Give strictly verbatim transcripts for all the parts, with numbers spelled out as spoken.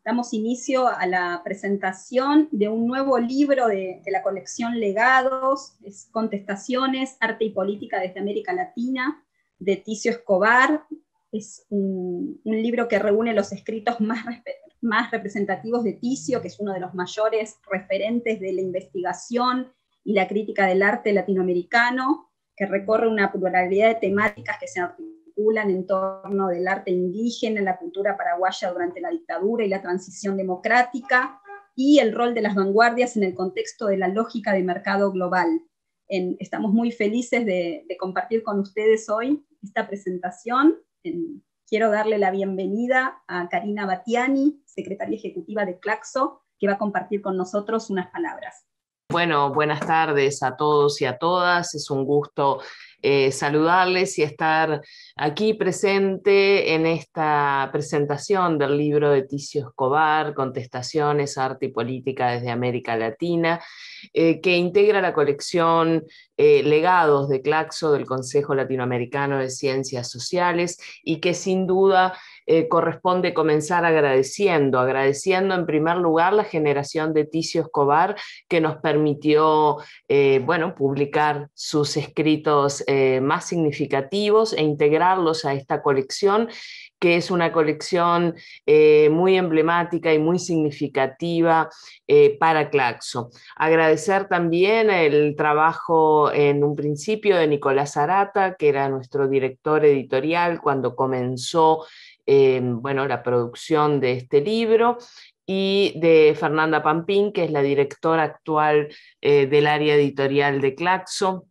Damos inicio a la presentación de un nuevo libro de, de la colección Legados, es Contestaciones, Arte y Política desde América Latina, de Ticio Escobar. Es un, un libro que reúne los escritos más, más representativos de Ticio, que es uno de los mayores referentes de la investigación y la crítica del arte latinoamericano, que recorre una pluralidad de temáticas que se articulan en torno del arte indígena, la cultura paraguaya durante la dictadura y la transición democrática, y el rol de las vanguardias en el contexto de la lógica de mercado global. En, estamos muy felices de, de compartir con ustedes hoy esta presentación. En, quiero darle la bienvenida a Karina Battiani, secretaria ejecutiva de Claxo, que va a compartir con nosotros unas palabras. Bueno, buenas tardes a todos y a todas. Es un gusto eh, saludarles y estar aquí presente en esta presentación del libro de Ticio Escobar, Contestaciones, Arte y Política desde América Latina, eh, que integra la colección eh, Legados de Claxo del Consejo Latinoamericano de Ciencias Sociales, y que sin duda Eh, corresponde comenzar agradeciendo, agradeciendo en primer lugar la generación de Ticio Escobar, que nos permitió eh, bueno, publicar sus escritos eh, más significativos e integrarlos a esta colección, que es una colección eh, muy emblemática y muy significativa eh, para Claxo. Agradecer también el trabajo en un principio de Nicolás Arata, que era nuestro director editorial cuando comenzó Eh, bueno, la producción de este libro, y de Fernanda Pampín, que es la directora actual eh, del área editorial de Claxo,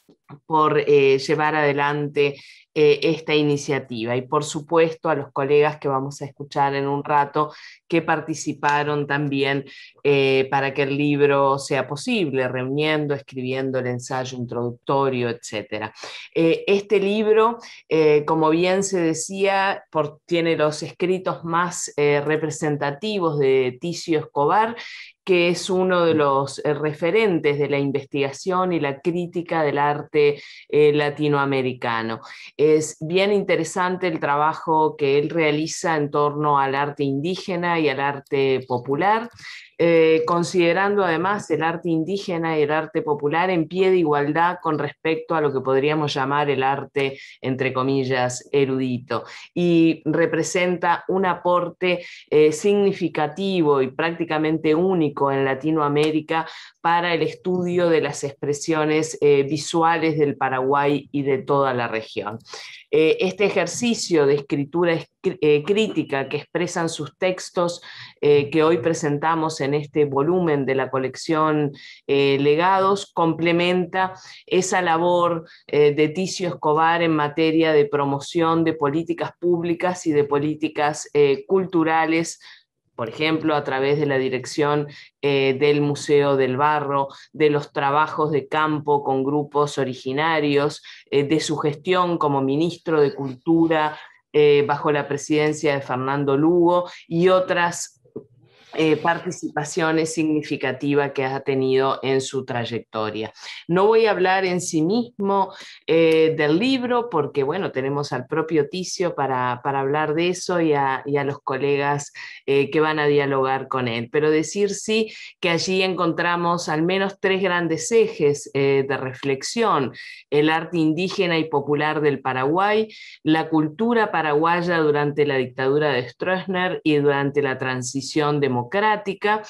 por eh, llevar adelante eh, esta iniciativa, y por supuesto a los colegas que vamos a escuchar en un rato, que participaron también eh, para que el libro sea posible, reuniendo, escribiendo el ensayo introductorio, etcétera. Eh, este libro, eh, como bien se decía, por, tiene los escritos más eh, representativos de Ticio Escobar, que es uno de los eh, referentes de la investigación y la crítica del arte eh, latinoamericano. Es bien interesante el trabajo que él realiza en torno al arte indígena y al arte popular, eh, considerando además el arte indígena y el arte popular en pie de igualdad con respecto a lo que podríamos llamar el arte, entre comillas, erudito, y representa un aporte eh, significativo y prácticamente único en Latinoamérica para el estudio de las expresiones eh, visuales del Paraguay y de toda la región. Eh, este ejercicio de escritura eh, crítica que expresan sus textos, eh, que hoy presentamos en este volumen de la colección eh, Legados, complementa esa labor eh, de Ticio Escobar en materia de promoción de políticas públicas y de políticas eh, culturales, por ejemplo, a través de la dirección eh, del Museo del Barro, de los trabajos de campo con grupos originarios, eh, de su gestión como ministro de Cultura eh, bajo la presidencia de Fernando Lugo, y otras Eh, participaciones significativas que ha tenido en su trayectoria. No voy a hablar en sí mismo eh, del libro, porque bueno, tenemos al propio Ticio para, para hablar de eso, y a, y a los colegas eh, que van a dialogar con él, pero decir sí que allí encontramos al menos tres grandes ejes eh, de reflexión: el arte indígena y popular del Paraguay, la cultura paraguaya durante la dictadura de Stroessner y durante la transición democrática, democrática,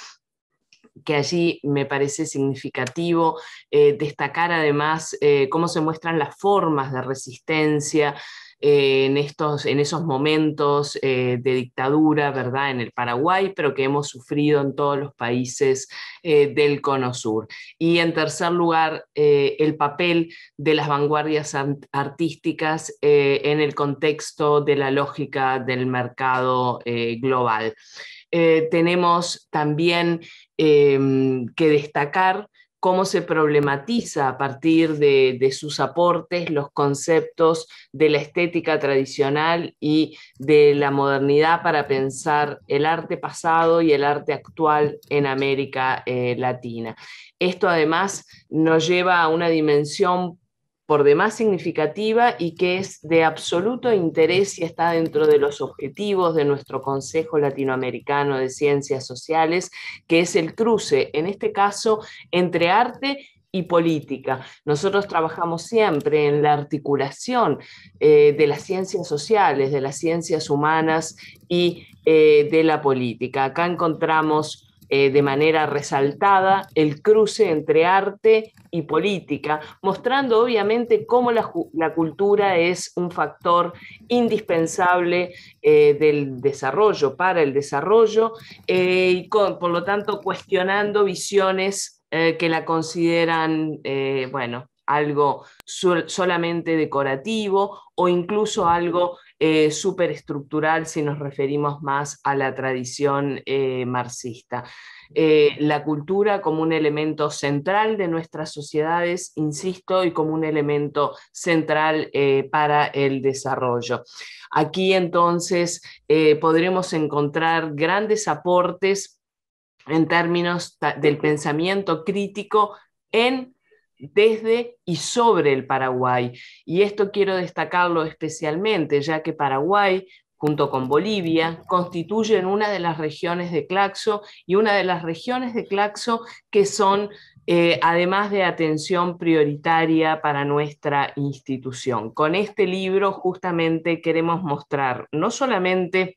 que allí me parece significativo eh, destacar además eh, cómo se muestran las formas de resistencia eh, en, estos, en esos momentos eh, de dictadura, ¿verdad?, en el Paraguay, pero que hemos sufrido en todos los países eh, del Cono Sur. Y en tercer lugar, eh, el papel de las vanguardias artísticas eh, en el contexto de la lógica del mercado eh, global. Eh, tenemos también eh, que destacar cómo se problematiza a partir de, de sus aportes los conceptos de la estética tradicional y de la modernidad para pensar el arte pasado y el arte actual en América eh, Latina. Esto además nos lleva a una dimensión por demás significativa y que es de absoluto interés y está dentro de los objetivos de nuestro Consejo Latinoamericano de Ciencias Sociales, que es el cruce, en este caso, entre arte y política. Nosotros trabajamos siempre en la articulación eh, de las ciencias sociales, de las ciencias humanas y eh, de la política. Acá encontramos eh, de manera resaltada el cruce entre arte y política, mostrando obviamente cómo la, la cultura es un factor indispensable eh, del desarrollo, para el desarrollo, eh, y con, por lo tanto cuestionando visiones eh, que la consideran, eh, bueno, algo sol, solamente decorativo o incluso algo eh, superestructural si nos referimos más a la tradición eh, marxista. Eh, la cultura como un elemento central de nuestras sociedades, insisto, y como un elemento central eh, para el desarrollo. Aquí entonces eh, podremos encontrar grandes aportes en términos del pensamiento crítico en, desde y sobre el Paraguay. Y esto quiero destacarlo especialmente, ya que Paraguay, junto con Bolivia, constituyen una de las regiones de Claxo y una de las regiones de Claxo que son, eh, además de atención prioritaria para nuestra institución. Con este libro justamente queremos mostrar no solamente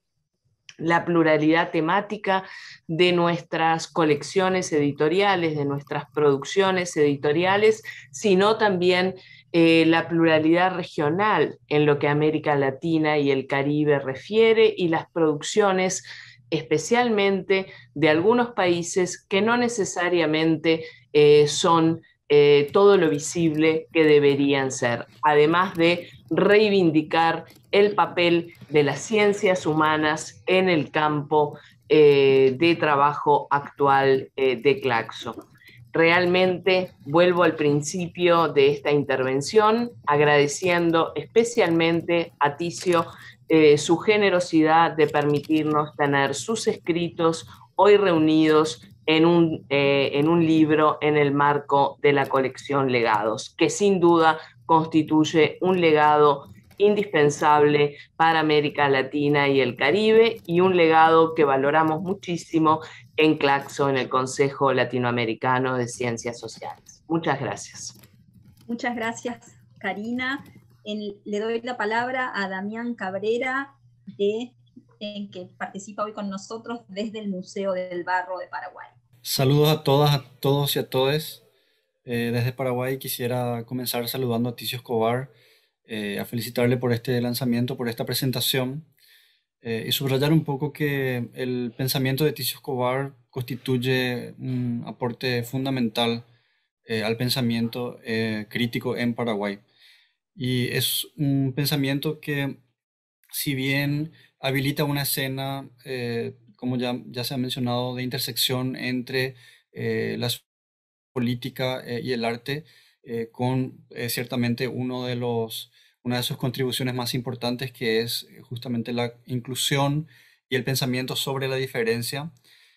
la pluralidad temática de nuestras colecciones editoriales, de nuestras producciones editoriales, sino también eh, la pluralidad regional en lo que América Latina y el Caribe refiere y las producciones especialmente de algunos países que no necesariamente eh, son eh, todo lo visible que deberían ser, además de reivindicar el papel de las ciencias humanas en el campo eh, de trabajo actual eh, de Claxo. Realmente vuelvo al principio de esta intervención agradeciendo especialmente a Ticio eh, su generosidad de permitirnos tener sus escritos hoy reunidos en un, eh, en un libro en el marco de la colección Legados, que sin duda constituye un legado indispensable para América Latina y el Caribe y un legado que valoramos muchísimo en Claxo, en el Consejo Latinoamericano de Ciencias Sociales. Muchas gracias. Muchas gracias, Karina. En, le doy la palabra a Damián Cabrera, de, en, que participa hoy con nosotros desde el Museo del Barro de Paraguay. Saludos a todas, a todos y a todes. Eh, desde Paraguay quisiera comenzar saludando a Ticio Escobar, eh, a felicitarle por este lanzamiento, por esta presentación, eh, y subrayar un poco que el pensamiento de Ticio Escobar constituye un aporte fundamental eh, al pensamiento eh, crítico en Paraguay. Y es un pensamiento que, si bien habilita una escena, eh, como ya, ya se ha mencionado, de intersección entre eh, la política eh, y el arte, eh, con eh, ciertamente uno de los, una de sus contribuciones más importantes, que es eh, justamente la inclusión y el pensamiento sobre la diferencia.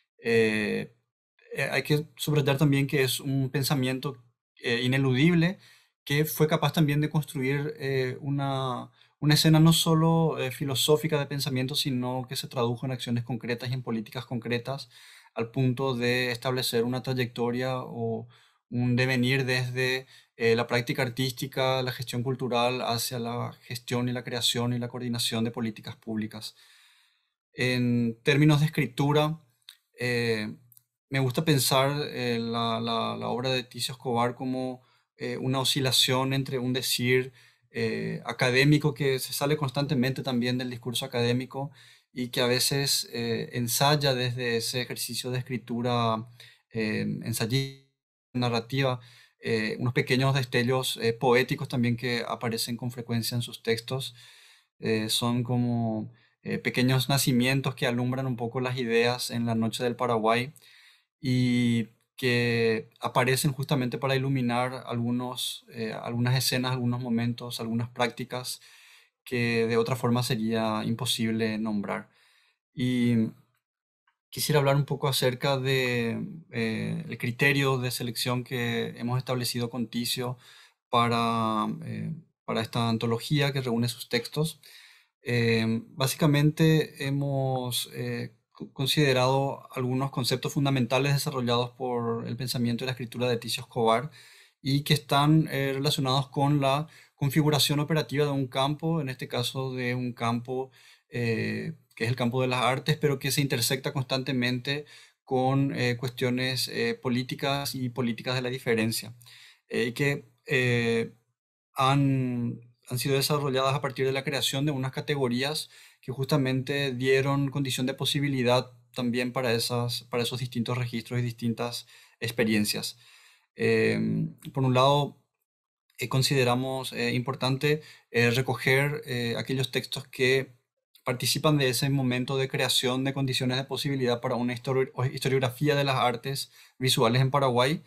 Eh, eh, hay que subrayar también que es un pensamiento eh, ineludible, que fue capaz también de construir eh, una, una escena no solo eh, filosófica de pensamiento, sino que se tradujo en acciones concretas y en políticas concretas, al punto de establecer una trayectoria o un devenir desde eh, la práctica artística, la gestión cultural, hacia la gestión y la creación y la coordinación de políticas públicas. En términos de escritura, eh, me gusta pensar eh, la, la, la obra de Ticio Escobar como eh, una oscilación entre un decir eh, académico que se sale constantemente también del discurso académico y que a veces eh, ensaya desde ese ejercicio de escritura eh, ensayista, narrativa, eh, unos pequeños destellos eh, poéticos también que aparecen con frecuencia en sus textos. Eh, son como eh, pequeños nacimientos que alumbran un poco las ideas en la noche del Paraguay y que aparecen justamente para iluminar algunos, eh, algunas escenas, algunos momentos, algunas prácticas que de otra forma sería imposible nombrar. Y quisiera hablar un poco acerca de eh, el criterio de selección que hemos establecido con Ticio para, eh, para esta antología que reúne sus textos. Eh, básicamente hemos eh, co- considerado algunos conceptos fundamentales desarrollados por el pensamiento y la escritura de Ticio Escobar y que están eh, relacionados con la configuración operativa de un campo, en este caso de un campo eh, que es el campo de las artes, pero que se intersecta constantemente con eh, cuestiones eh, políticas y políticas de la diferencia, eh, y que eh, han, han sido desarrolladas a partir de la creación de unas categorías que justamente dieron condición de posibilidad también para, esas, para esos distintos registros y distintas experiencias. Eh, por un lado, eh, consideramos eh, importante eh, recoger eh, aquellos textos que participan de ese momento de creación de condiciones de posibilidad para una histori- o historiografía de las artes visuales en Paraguay,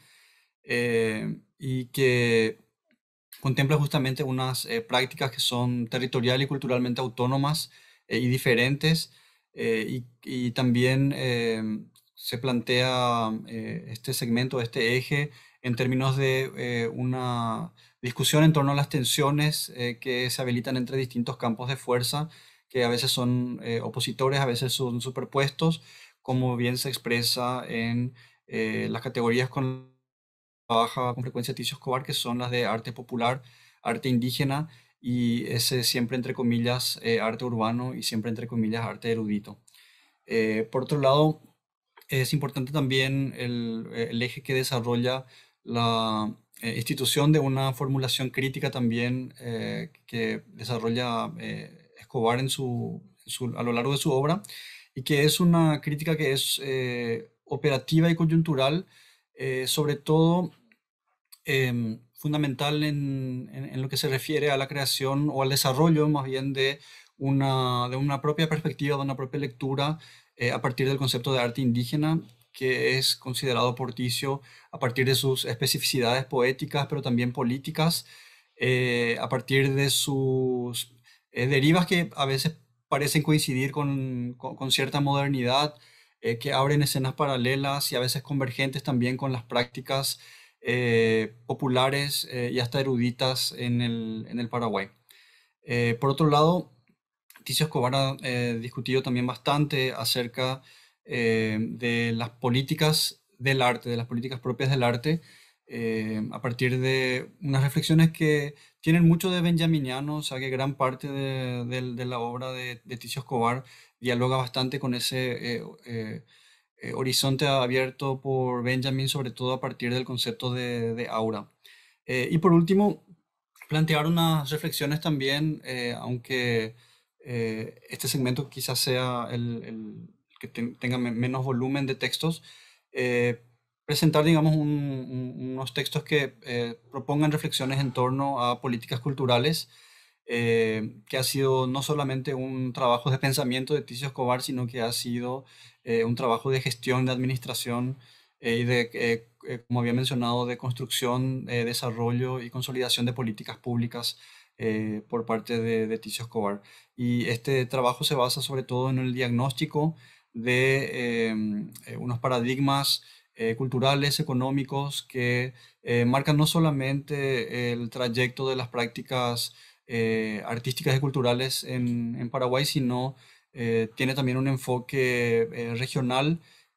eh, y que contempla justamente unas eh, prácticas que son territorial y culturalmente autónomas eh, y diferentes, eh, y, y también eh, se plantea eh, este segmento, este eje, en términos de eh, una discusión en torno a las tensiones eh, que se habilitan entre distintos campos de fuerza, que a veces son eh, opositores, a veces son superpuestos, como bien se expresa en eh, las categorías con trabaja con frecuencia Ticio Escobar, que son las de arte popular, arte indígena y ese siempre entre comillas eh, arte urbano y siempre entre comillas arte erudito. Eh, por otro lado, es importante también el, el eje que desarrolla la eh, institución de una formulación crítica también eh, que desarrolla eh, Escobar en su, en su- a lo largo de su obra, y que es una crítica que es eh, operativa y coyuntural, eh, sobre todo em, fundamental en, en- en lo que se refiere a la creación o al desarrollo más bien de una, de una propia perspectiva, de una propia lectura eh, a partir del concepto de arte indígena, que es considerado por Ticio a partir de sus especificidades poéticas, pero también políticas, eh, a partir de sus eh, derivas que a veces parecen coincidir con, con- con cierta modernidad, eh, que abren escenas paralelas y a veces convergentes también con las prácticas eh, populares eh, y hasta eruditas en el, en el Paraguay. Eh, por otro lado, Ticio Escobar ha eh, discutido también bastante acerca eh, de las políticas del arte, de las políticas propias del arte, eh, a partir de unas reflexiones que tienen mucho de benjaminiano, o sea que gran parte de, de- de la obra de, de Ticio Escobar dialoga bastante con ese eh, eh, eh, horizonte abierto por Benjamin, sobre todo a partir del concepto de, de aura. Eh, y por último, plantear unas reflexiones también, eh, aunque eh, este segmento quizás sea el, el que ten- tenga me- menos volumen de textos, eh, presentar, digamos, un- un- unos textos que eh, propongan reflexiones en torno a políticas culturales, eh, que ha sido no solamente un trabajo de pensamiento de Ticio Escobar, sino que ha sido eh, un trabajo de gestión, de administración eh, y de, eh, eh, como había mencionado, de construcción, eh, desarrollo y consolidación de políticas públicas eh, por parte de, de Ticio Escobar. Y este trabajo se basa sobre todo en el diagnóstico de eh, eh, unos paradigmas eh, culturales, económicos, que eh, marcan no solamente el trayecto de las prácticas eh, artísticas y culturales en, en Paraguay, sino eh, tiene también un enfoque eh, regional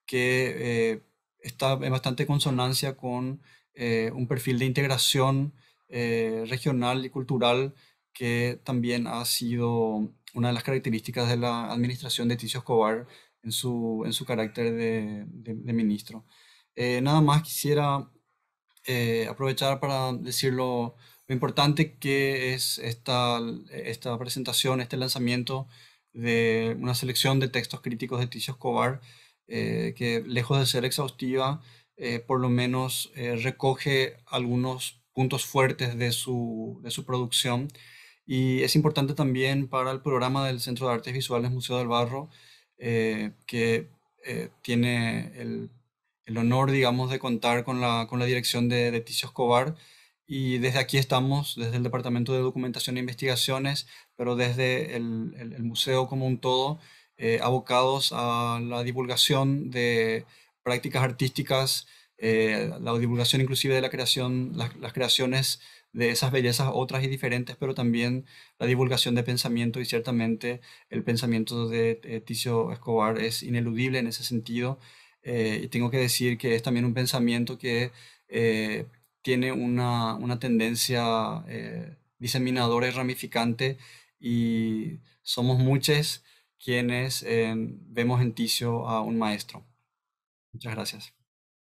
que eh, está en bastante consonancia con eh, un perfil de integración eh, regional y cultural que también ha sido una de las características de la administración de Ticio Escobar en su, en su carácter de, de- de ministro. Eh, nada más quisiera eh, aprovechar para decir lo, lo importante que es esta, esta presentación, este lanzamiento de una selección de textos críticos de Ticio Escobar, eh, que lejos de ser exhaustiva, eh, por lo menos eh, recoge algunos puntos fuertes de su, de su producción. Y es importante también para el programa del Centro de Artes Visuales Museo del Barro, eh, que eh, tiene el el honor, digamos, de contar con la, con la dirección de, de Ticio Escobar. Y desde aquí estamos, desde el Departamento de Documentación e Investigaciones, pero desde el, el- el museo como un todo, eh, abocados a la divulgación de prácticas artísticas, eh, la divulgación inclusive de la creación, las, las creaciones de esas bellezas otras y diferentes, pero también la divulgación de pensamiento, y ciertamente el pensamiento de, de Ticio Escobar es ineludible en ese sentido. Eh, y tengo que decir que es también un pensamiento que eh, tiene una, una tendencia eh, diseminadora y ramificante, y somos muchos quienes eh, vemos en Ticio a un maestro. Muchas gracias.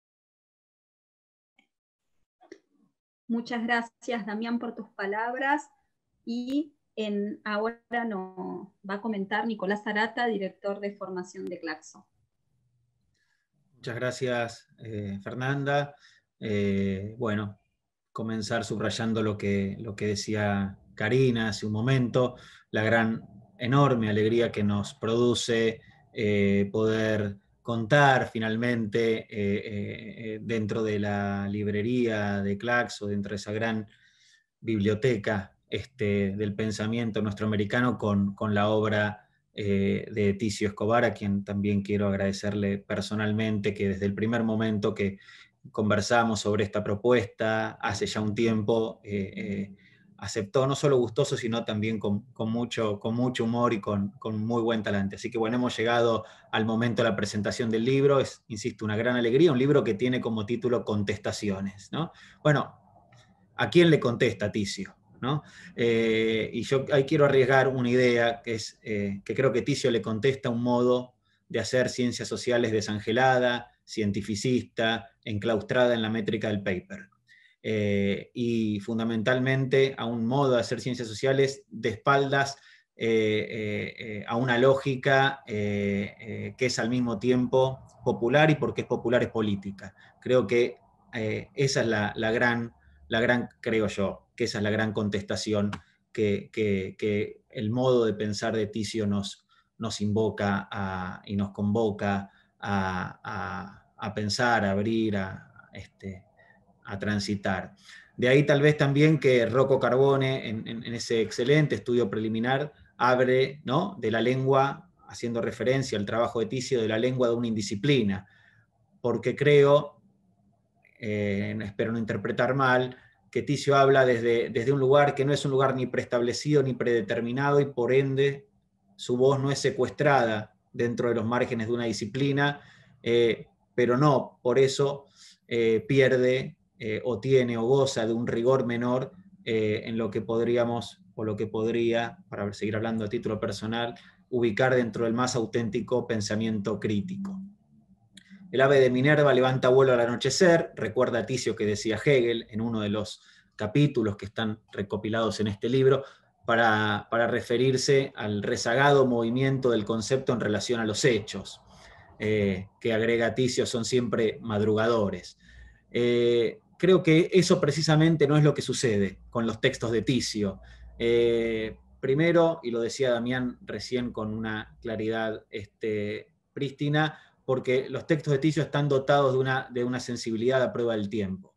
Muchas gracias, Damián, por tus palabras. Y en, ahora nos va a comentar Nicolás Arata, director de formación de Claxo. Muchas gracias, eh, Fernanda. Eh, bueno, comenzar subrayando lo que, lo que decía Karina hace un momento, la gran, enorme alegría que nos produce eh, poder contar finalmente eh, eh, dentro de la librería de Claxo, dentro de esa gran biblioteca este, del pensamiento nuestroamericano, con, con la obra eh, de Ticio Escobar, a quien también quiero agradecerle personalmente, que desde el primer momento que conversamos sobre esta propuesta, hace ya un tiempo, eh, eh, aceptó, no solo gustoso, sino también con, con, mucho, con mucho humor y con, con muy buen talante. Así que bueno, hemos llegado al momento de la presentación del libro. Es, insisto, una gran alegría, un libro que tiene como título Contestaciones, ¿no? Bueno, ¿a quién le contesta Ticio? ¿No? Eh, y yo ahí quiero arriesgar una idea, que es eh, que creo que Ticio le contesta un modo de hacer ciencias sociales desangelada, cientificista, enclaustrada en la métrica del paper. Eh, y fundamentalmente a un modo de hacer ciencias sociales de espaldas eh, eh, a una lógica eh, eh, que es al mismo tiempo popular, y porque es popular es política. Creo que eh, esa es la, la gran la gran, creo yo, que esa es la gran contestación que, que, que el modo de pensar de Ticio nos, nos invoca a, y nos convoca a, a, a pensar, a abrir, a, este, a transitar. De ahí tal vez también que Rocco Carbone, en, en, en ese excelente estudio preliminar, abre, ¿no?, de la lengua, haciendo referencia al trabajo de Ticio, de la lengua de una indisciplina, porque creo, Eh, espero no interpretar mal, que Ticio habla desde, desde un lugar que no es un lugar ni preestablecido ni predeterminado, y por ende su voz no es secuestrada dentro de los márgenes de una disciplina, eh, pero no por eso eh, pierde eh, o tiene o goza de un rigor menor eh, en lo que podríamos, o lo que podría, para seguir hablando a título personal, ubicar dentro del más auténtico pensamiento crítico. El ave de Minerva levanta vuelo al anochecer, recuerda a Ticio que decía Hegel en uno de los capítulos que están recopilados en este libro, para, para referirse al rezagado movimiento del concepto en relación a los hechos, eh, que agrega Ticio son siempre madrugadores. Eh, creo que eso precisamente no es lo que sucede con los textos de Ticio. Eh, primero, y lo decía Damián recién con una claridad este, prístina, porque los textos de Ticio están dotados de una, de una sensibilidad a prueba del tiempo,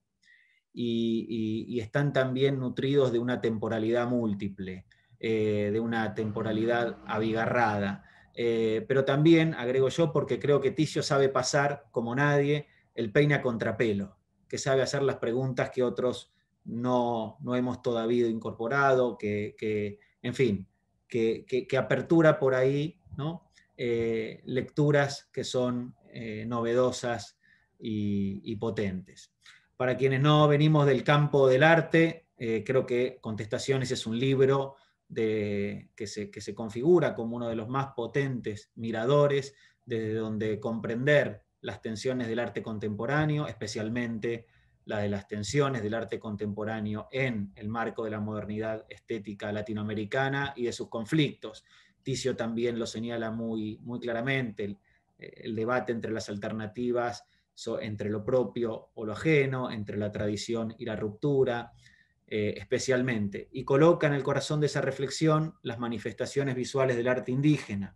y, y, y están también nutridos de una temporalidad múltiple, eh, de una temporalidad abigarrada, eh, pero también, agrego yo, porque creo que Ticio sabe pasar, como nadie, el peine a contrapelo, que sabe hacer las preguntas que otros no, no hemos todavía incorporado, que, que en fin, que, que, que apertura por ahí, ¿no?, Eh, lecturas que son eh, novedosas y, y potentes. Para quienes no venimos del campo del arte, eh, creo que Contestaciones es un libro de, que, se, que se configura como uno de los más potentes miradores, desde donde comprender las tensiones del arte contemporáneo, especialmente la de las tensiones del arte contemporáneo en el marco de la modernidad estética latinoamericana y de sus conflictos. Ticio también lo señala muy, muy claramente, el, el debate entre las alternativas, so, entre lo propio o lo ajeno, entre la tradición y la ruptura, eh, especialmente, y coloca en el corazón de esa reflexión las manifestaciones visuales del arte indígena,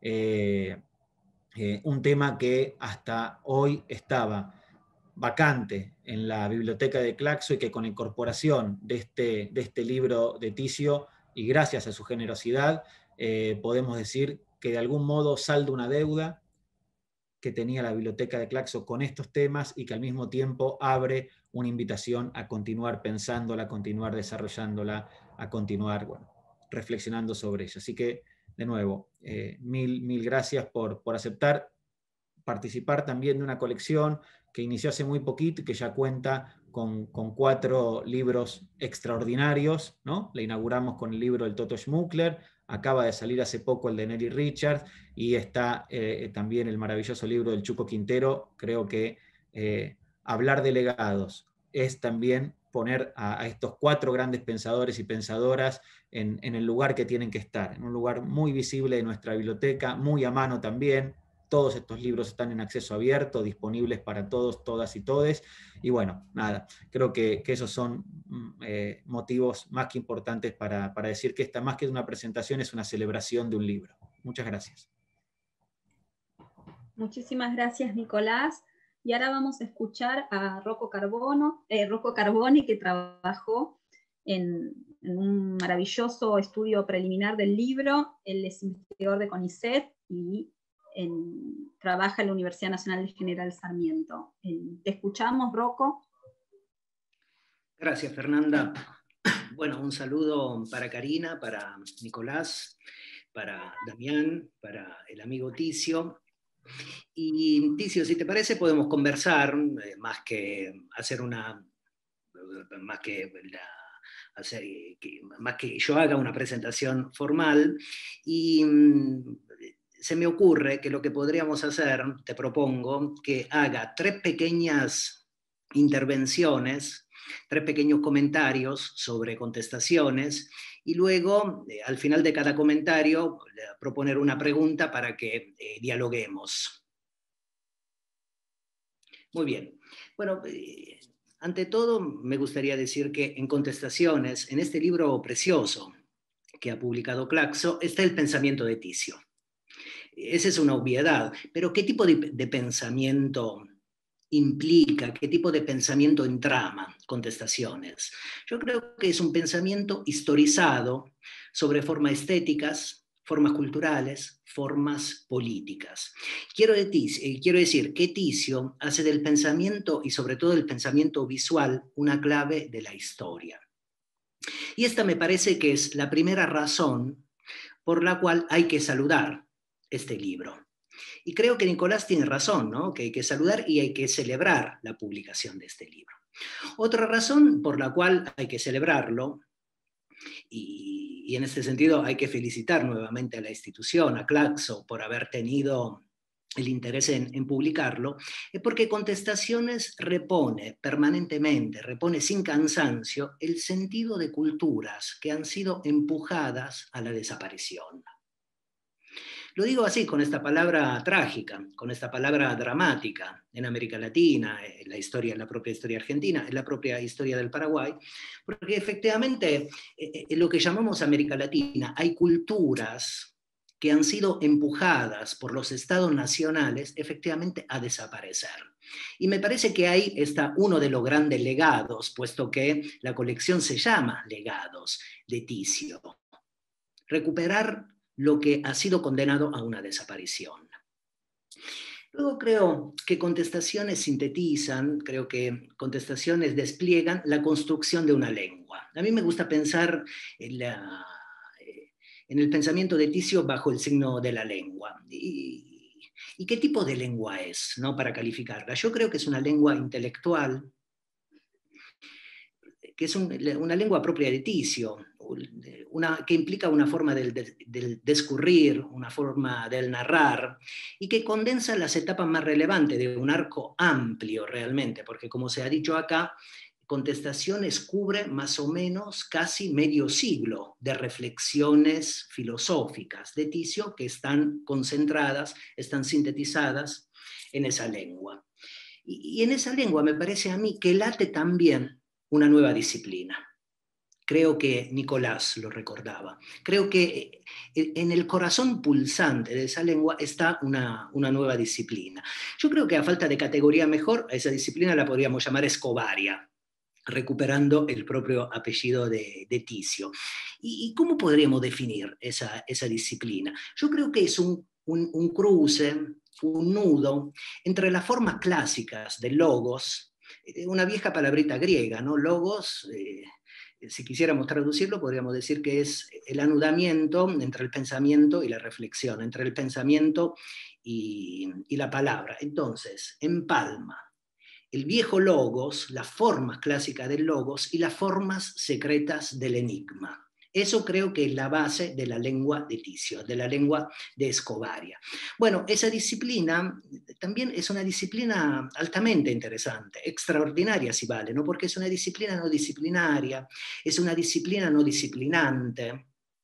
eh, eh, un tema que hasta hoy estaba vacante en la biblioteca de Claxo, y que con incorporación de este, de este libro de Ticio, y gracias a su generosidad, eh, podemos decir que de algún modo salda una deuda, que tenía la biblioteca de Claxo con estos temas y que al mismo tiempo abre una invitación a continuar pensándola, a continuar desarrollándola, a continuar, bueno, reflexionando sobre ella. Así que, de nuevo, eh, mil, mil gracias por, por aceptar participar también de una colección que inició hace muy poquito y que ya cuenta con, con cuatro libros extraordinarios, ¿no? La inauguramos con el libro del Toto Schmuckler, acaba de salir hace poco el de Nelly Richards, y está eh, también el maravilloso libro del Chuco Quintero. Creo que eh, hablar de legados es también poner a, a estos cuatro grandes pensadores y pensadoras en, en el lugar que tienen que estar, en un lugar muy visible de nuestra biblioteca, muy a mano también. Todos estos libros están en acceso abierto, disponibles para todos, todas y todes. Y bueno, nada, creo que, que esos son eh, motivos más que importantes para, para decir que esta, más que una presentación, es una celebración de un libro. Muchas gracias. Muchísimas gracias, Nicolás. Y ahora vamos a escuchar a Rocco Carbono, eh, Rocco Carboni, que trabajó en, en un maravilloso estudio preliminar del libro. Él es investigador de CONICET y En, trabaja en la Universidad Nacional de General Sarmiento. En, ¿Te escuchamos, Rocco? Gracias, Fernanda. Bueno, un saludo para Karina, para Nicolás, para Damián, para el amigo Ticio. Y Ticio, si te parece, podemos conversar, eh, más que hacer una, más que la, hacer, que, más que yo haga una presentación formal. Y se me ocurre que lo que podríamos hacer, te propongo, que haga tres pequeñas intervenciones, tres pequeños comentarios sobre contestaciones, y luego, eh, al final de cada comentario, proponer una pregunta para que eh, dialoguemos. Muy bien. Bueno, eh, ante todo, me gustaría decir que en Contestaciones, en este libro precioso que ha publicado Claxo, está el pensamiento de Ticio. Esa es una obviedad, pero ¿qué tipo de, de pensamiento implica? ¿Qué tipo de pensamiento entrama Contestaciones? Yo creo que es un pensamiento historizado sobre formas estéticas, formas culturales, formas políticas. Quiero, de Ticio, quiero decir que Ticio hace del pensamiento, y sobre todo del pensamiento visual, una clave de la historia. Y esta me parece que es la primera razón por la cual hay que saludar este libro. Y creo que Nicolás tiene razón, ¿no? Que hay que saludar y hay que celebrar la publicación de este libro. Otra razón por la cual hay que celebrarlo, y, y en este sentido hay que felicitar nuevamente a la institución, a Claxo, por haber tenido el interés en, en publicarlo, es porque Contestaciones repone permanentemente, repone sin cansancio el sentido de culturas que han sido empujadas a la desaparición. Lo digo así, con esta palabra trágica, con esta palabra dramática en América Latina, en la historia, en la propia historia argentina, en la propia historia del Paraguay, porque efectivamente en lo que llamamos América Latina hay culturas que han sido empujadas por los estados nacionales efectivamente a desaparecer. Y me parece que ahí está uno de los grandes legados, puesto que la colección se llama Legados de Ticio. Recuperar lo que ha sido condenado a una desaparición. Luego creo que Contestaciones sintetizan, creo que Contestaciones despliegan la construcción de una lengua. A mí me gusta pensar en, la, en el pensamiento de Ticio bajo el signo de la lengua. ¿Y, y qué tipo de lengua es, ¿no? Para calificarla? Yo creo que es una lengua intelectual, que es un, una lengua propia de Ticio, una, que implica una forma del, del discurrir, una forma del narrar, y que condensa las etapas más relevantes de un arco amplio realmente, porque como se ha dicho acá, Contestaciones cubre más o menos casi medio siglo de reflexiones filosóficas de Ticio que están concentradas, están sintetizadas en esa lengua. Y, y en esa lengua me parece a mí que late también una nueva disciplina. Creo que Nicolás lo recordaba. Creo que en el corazón pulsante de esa lengua está una, una nueva disciplina. Yo creo que a falta de categoría mejor, a esa disciplina la podríamos llamar escobaria, recuperando el propio apellido de, de Ticio. ¿Y, ¿Y cómo podríamos definir esa, esa disciplina? Yo creo que es un, un, un cruce un nudo entre las formas clásicas de logos, una vieja palabrita griega, ¿no? Logos, eh, si quisiéramos traducirlo, podríamos decir que es el anudamiento entre el pensamiento y la reflexión, entre el pensamiento y, y la palabra. Entonces, empalma el viejo logos, las formas clásicas del logos y las formas secretas del enigma. Eso creo que es la base de la lengua de Ticio, de la lengua de Escobaria. Bueno, esa disciplina también es una disciplina altamente interesante, extraordinaria si vale, ¿no? Porque es una disciplina no disciplinaria, es una disciplina no disciplinante,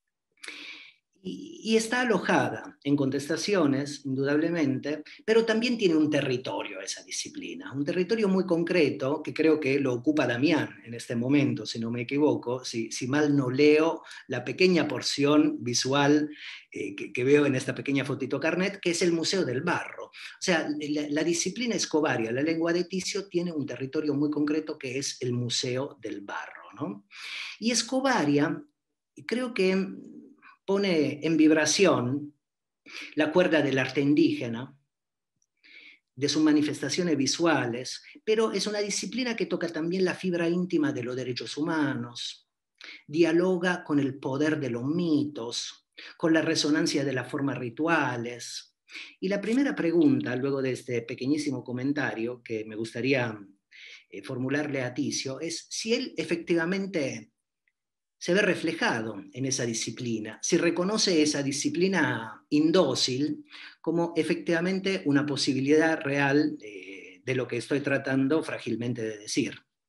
y, y está alojada en contestaciones, indudablemente, pero también tiene un territorio esa disciplina, un territorio muy concreto que creo que lo ocupa Damián en este momento, si no me equivoco, si, si mal no leo la pequeña porción visual eh, que, que veo en esta pequeña fotito carnet, que es el Museo del Barro. O sea, la, la disciplina escobaria, la lengua de Ticio, tiene un territorio muy concreto que es el Museo del Barro, ¿no? Y Escobaria, creo que pone en vibración la cuerda del arte indígena, de sus manifestaciones visuales, pero es una disciplina que toca también la fibra íntima de los derechos humanos, dialoga con el poder de los mitos, con la resonancia de las formas rituales. Y la primera pregunta, luego de este pequeñísimo comentario que me gustaría eh, formularle a Ticio, es si él efectivamente se ve reflejado en esa disciplina, si reconoce esa disciplina indócil como efectivamente una posibilidad real eh, de lo que estoy tratando frágilmente de decir.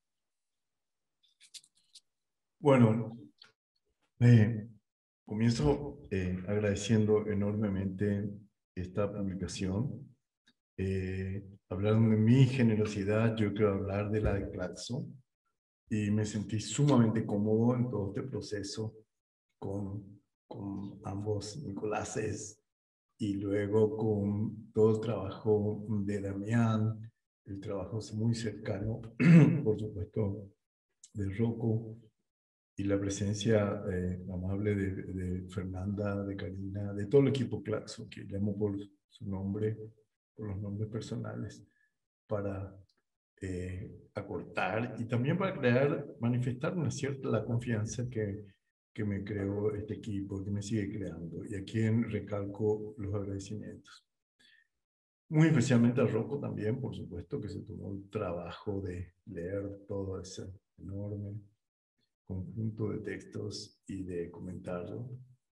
Bueno, eh, comienzo eh, agradeciendo enormemente esta publicación. Eh, hablando de mi generosidad, yo quiero hablar de la de Claxo. Y me sentí sumamente cómodo en todo este proceso con, con ambos Nicoláses y luego con todo el trabajo de Damián, el trabajo muy cercano, por supuesto, de Rocco y la presencia eh, amable de, de Fernanda, de Karina, de todo el equipo Claxo, que llamo por su nombre, por los nombres personales, para Eh, acortar y también para crear, manifestar una cierta la confianza que, que me creó este equipo, que me sigue creando, y a quien recalco los agradecimientos. Muy especialmente a Rocco también, por supuesto, que se tomó el trabajo de leer todo ese enorme conjunto de textos y de comentarlo.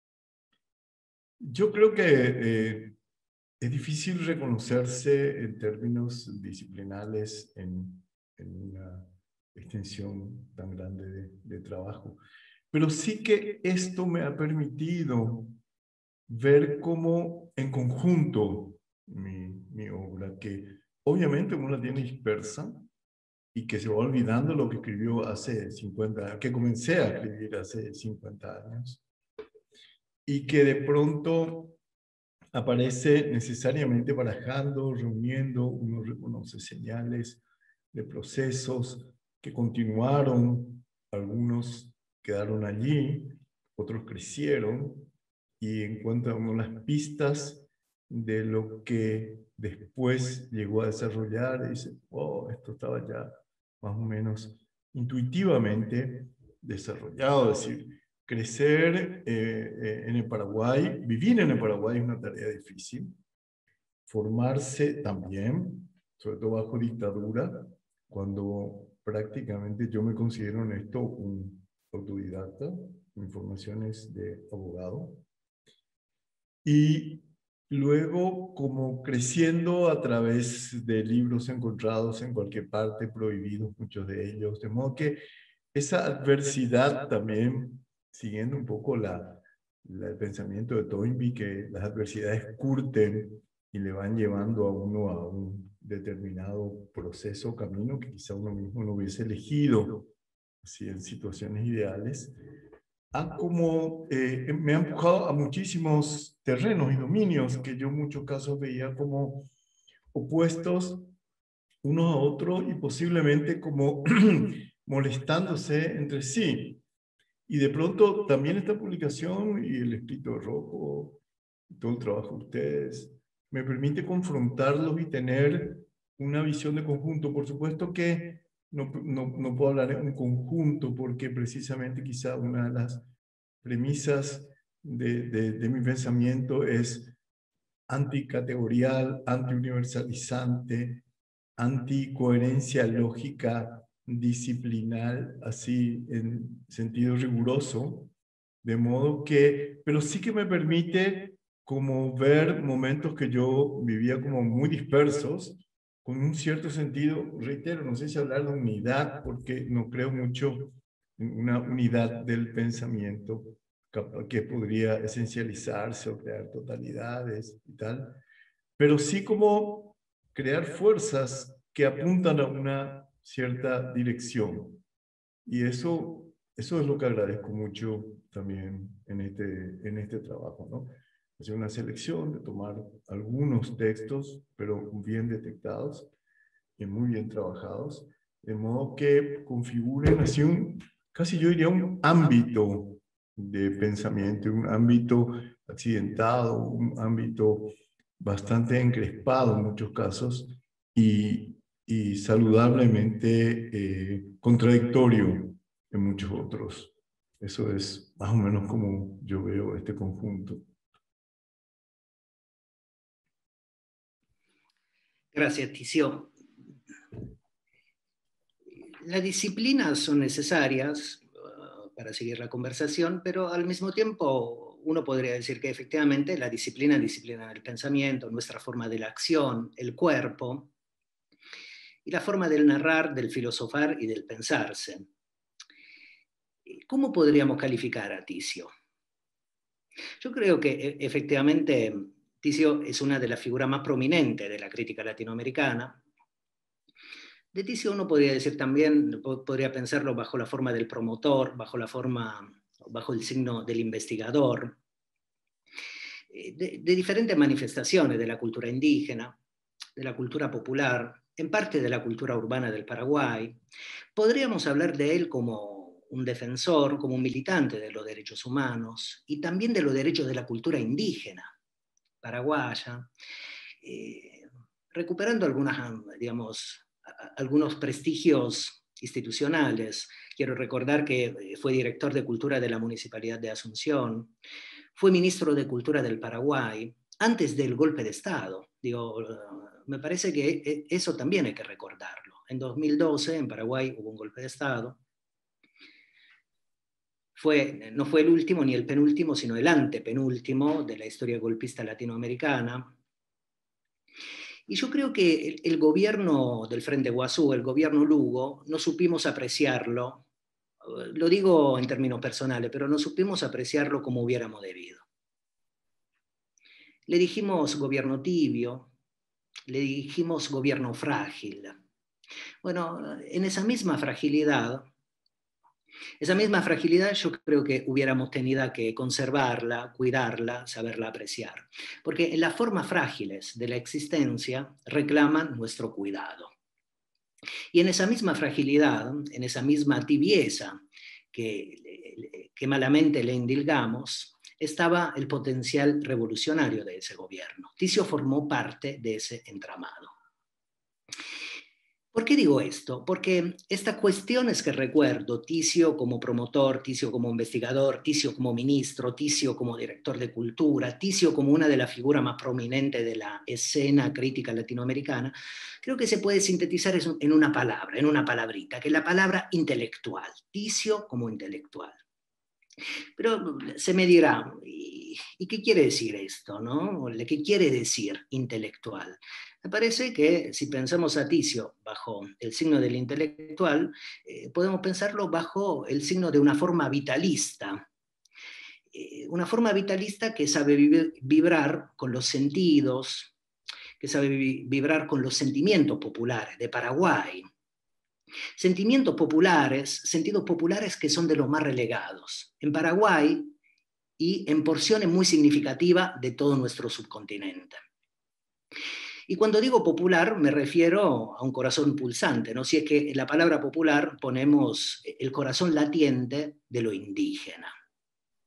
Yo creo que eh, es difícil reconocerse en términos disciplinales en, en una extensión tan grande de, de trabajo. Pero sí que esto me ha permitido ver cómo en conjunto mi, mi obra, que obviamente uno la tiene dispersa y que se va olvidando lo que escribió hace cincuenta años, que comencé a escribir hace cincuenta años, y que de pronto aparece necesariamente barajando, reuniendo, uno reconoce señales de procesos que continuaron, algunos quedaron allí, otros crecieron, y encuentra uno las pistas de lo que después llegó a desarrollar, y dice, oh, esto estaba ya más o menos intuitivamente desarrollado, es decir, crecer eh, eh, en el Paraguay, vivir en el Paraguay es una tarea difícil, formarse también, sobre todo bajo dictadura, cuando prácticamente yo me considero en esto un autodidacta, mi formación es de abogado, y luego como creciendo a través de libros encontrados en cualquier parte, prohibidos muchos de ellos, de modo que esa adversidad también, siguiendo un poco la, la, el pensamiento de Toynbee, que las adversidades curten y le van llevando a uno a un determinado proceso, camino que quizá uno mismo no hubiese elegido, así en situaciones ideales, ha como, eh, me ha empujado a muchísimos terrenos y dominios que yo en muchos casos veía como opuestos unos a otros y posiblemente como molestándose entre sí. Y de pronto también esta publicación y el escrito de Rocco, todo el trabajo de ustedes, me permite confrontarlos y tener una visión de conjunto. Por supuesto que no, no, no puedo hablar en un conjunto porque precisamente quizá una de las premisas de, de, de mi pensamiento es anticategorial, antiuniversalizante, anticoherencia lógica disciplinar, así en sentido riguroso, de modo que, pero sí que me permite como ver momentos que yo vivía como muy dispersos, con un cierto sentido, reitero, no sé si hablar de unidad, porque no creo mucho en una unidad del pensamiento que podría esencializarse o crear totalidades y tal, pero sí como crear fuerzas que apuntan a una cierta dirección. Y eso, eso es lo que agradezco mucho también en este, en este trabajo, ¿no? Hacer una selección, de tomar algunos textos, pero bien detectados y muy bien trabajados, de modo que configuren así un, casi yo diría un ámbito de pensamiento, un ámbito accidentado, un ámbito bastante encrespado en muchos casos y, y saludablemente eh, contradictorio en muchos otros. Eso es más o menos como yo veo este conjunto. Gracias, Ticio. Las disciplinas son necesarias uh, para seguir la conversación, pero al mismo tiempo uno podría decir que efectivamente la disciplina es disciplina del pensamiento, nuestra forma de la acción, el cuerpo, y la forma del narrar, del filosofar y del pensarse. ¿Cómo podríamos calificar a Ticio? Yo creo que efectivamente Ticio es una de las figuras más prominentes de la crítica latinoamericana. De Ticio uno podría decir también, podría pensarlo bajo la forma del promotor, bajo la forma, bajo el signo del investigador, de, de diferentes manifestaciones de la cultura indígena, de la cultura popular, en parte de la cultura urbana del Paraguay. Podríamos hablar de él como un defensor, como un militante de los derechos humanos y también de los derechos de la cultura indígena paraguaya, eh, recuperando algunas, digamos, algunos prestigios institucionales. Quiero recordar que fue director de Cultura de la Municipalidad de Asunción, fue ministro de Cultura del Paraguay antes del golpe de Estado. Digo, me parece que eso también hay que recordarlo. En dos mil doce en Paraguay hubo un golpe de Estado. Fue, no fue el último ni el penúltimo, sino el antepenúltimo de la historia golpista latinoamericana. Y yo creo que el, el gobierno del Frente Guazú, el gobierno Lugo, no supimos apreciarlo, lo digo en términos personales, pero no supimos apreciarlo como hubiéramos debido. Le dijimos gobierno tibio, le dijimos gobierno frágil. Bueno, en esa misma fragilidad, esa misma fragilidad yo creo que hubiéramos tenido que conservarla, cuidarla, saberla apreciar. Porque las formas frágiles de la existencia reclaman nuestro cuidado. Y en esa misma fragilidad, en esa misma tibieza que, que malamente le indilgamos, estaba el potencial revolucionario de ese gobierno. Ticio formó parte de ese entramado. ¿Por qué digo esto? Porque estas cuestiones que recuerdo, Ticio como promotor, Ticio como investigador, Ticio como ministro, Ticio como director de cultura, Ticio como una de las figuras más prominentes de la escena crítica latinoamericana, creo que se puede sintetizar en una palabra, en una palabrita, que es la palabra intelectual. Ticio como intelectual. Pero se me dirá, ¿y, ¿y qué quiere decir esto? ¿No? ¿Qué quiere decir intelectual? Me parece que si pensamos a Ticio bajo el signo del intelectual, eh, podemos pensarlo bajo el signo de una forma vitalista. Eh, una forma vitalista que sabe vibrar con los sentidos, que sabe vibrar con los sentimientos populares de Paraguay. Sentimientos populares, sentidos populares que son de los más relegados en Paraguay y en porciones muy significativas de todo nuestro subcontinente. Y cuando digo popular me refiero a un corazón pulsante, ¿no? Si es que en la palabra popular ponemos el corazón latiente de lo indígena.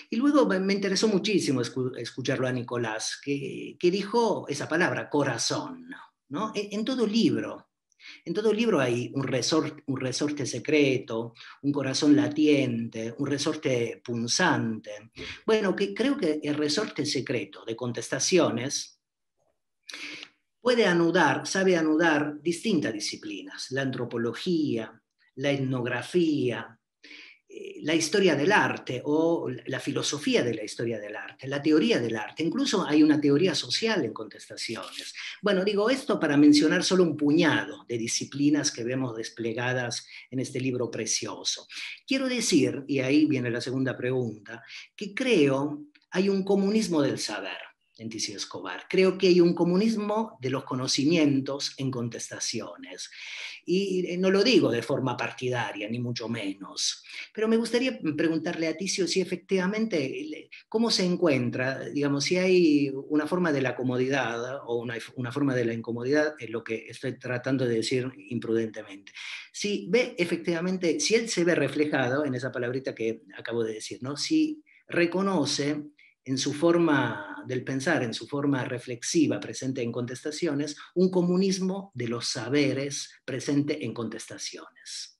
Y luego me interesó muchísimo escucharlo a Nicolás, que, que dijo esa palabra, corazón, ¿no? En, en todo libro, en todo libro hay un resorte, un resorte secreto, un corazón latiente, un resorte punzante. Bueno, que creo que el resorte secreto de Contestaciones puede anudar, sabe anudar distintas disciplinas, la antropología, la etnografía, la historia del arte o la filosofía de la historia del arte, la teoría del arte, incluso hay una teoría social en Contestaciones. Bueno, digo esto para mencionar solo un puñado de disciplinas que vemos desplegadas en este libro precioso. Quiero decir, y ahí viene la segunda pregunta, que creo hay un comunismo del saber en Ticio Escobar. Creo que hay un comunismo de los conocimientos en Contestaciones. Y no lo digo de forma partidaria, ni mucho menos. Pero me gustaría preguntarle a Ticio si efectivamente, cómo se encuentra, digamos, si hay una forma de la comodidad o una, una forma de la incomodidad, es lo que estoy tratando de decir imprudentemente. Si ve efectivamente, si él se ve reflejado en esa palabrita que acabo de decir, ¿no? Si reconoce en su forma del pensar, en su forma reflexiva presente en Contestaciones, un comunismo de los saberes presente en Contestaciones.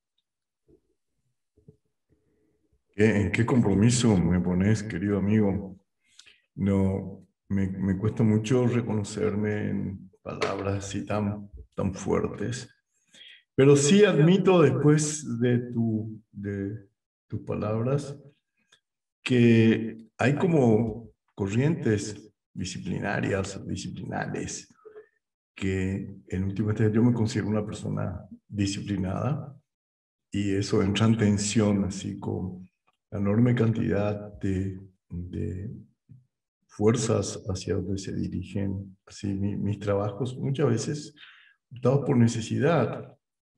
¿En qué compromiso me pones, querido amigo? No, me, me cuesta mucho reconocerme en palabras así tan, tan fuertes, pero sí admito después de, tu, de tus palabras que hay como corrientes disciplinarias, disciplinales, que en última instancia yo me considero una persona disciplinada y eso entra en tensión así con la enorme cantidad de, de fuerzas hacia donde se dirigen así mi, mis trabajos, muchas veces dados por necesidad.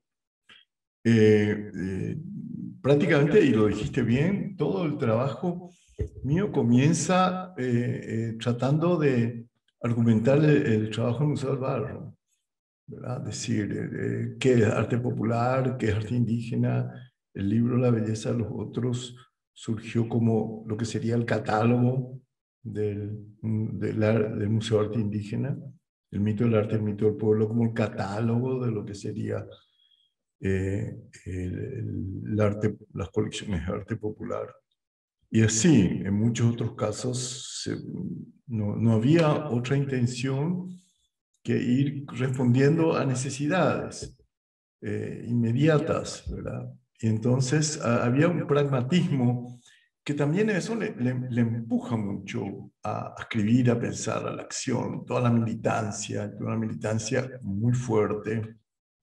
Eh, eh, prácticamente, y lo dijiste bien, todo el trabajo mío comienza eh, eh, tratando de argumentar el, el trabajo en el Museo del Barro, ¿verdad? Decir, eh, qué es arte popular, qué es arte indígena. El libro La belleza de los otros surgió como lo que sería el catálogo del, del, del Museo de Arte Indígena, el mito del arte, el mito del pueblo, como el catálogo de lo que sería eh, el, el arte, las colecciones de arte popular. Y así, en muchos otros casos, se, no, no había otra intención que ir respondiendo a necesidades eh, inmediatas, ¿verdad? Y entonces a, había un pragmatismo que también eso le, le, le empuja mucho a, a escribir, a pensar, a la acción, toda la militancia, una militancia muy fuerte.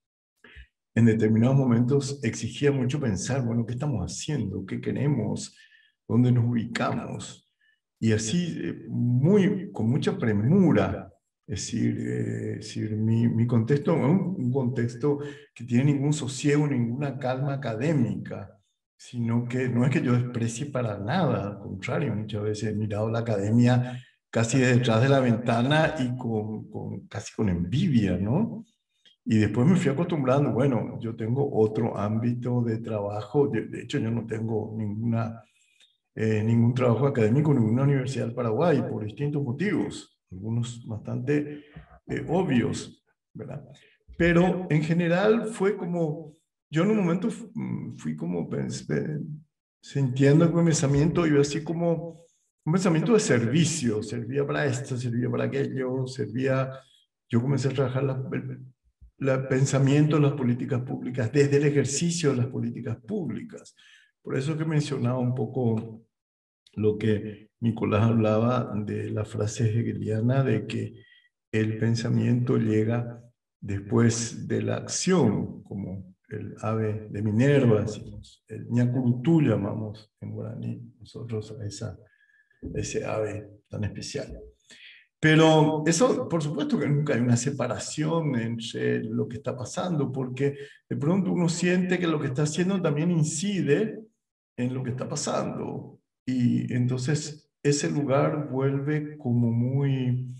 En determinados momentos exigía mucho pensar, bueno, ¿qué estamos haciendo? ¿Qué queremos? ¿Dónde nos ubicamos? Y así, muy, con mucha premura. Es decir, eh, es decir mi, mi contexto no es un contexto que tiene ningún sosiego, ninguna calma académica, sino que no es que yo desprecie para nada, al contrario, muchas veces he mirado la academia casi detrás de la ventana y con, con, casi con envidia, ¿no? Y después me fui acostumbrando, bueno, yo tengo otro ámbito de trabajo, de, de hecho yo no tengo ninguna, eh, ningún trabajo académico en ninguna universidad del Paraguay, por distintos motivos, algunos bastante eh, obvios, ¿verdad? Pero en general fue como, yo en un momento fui como pensé, sintiendo que mi pensamiento iba así como un pensamiento de servicio, servía para esto, servía para aquello, servía, yo comencé a trabajar la, el pensamiento de las políticas públicas, desde el ejercicio de las políticas públicas. Por eso que mencionaba un poco lo que Nicolás hablaba de la frase hegeliana de que el pensamiento llega después de la acción, como el ave de Minerva, decimos, el ñacurutú llamamos en guaraní, nosotros a esa, ese ave tan especial. Pero eso, por supuesto que nunca hay una separación entre lo que está pasando, porque de pronto uno siente que lo que está haciendo también incide en lo que está pasando. Y entonces ese lugar vuelve como muy,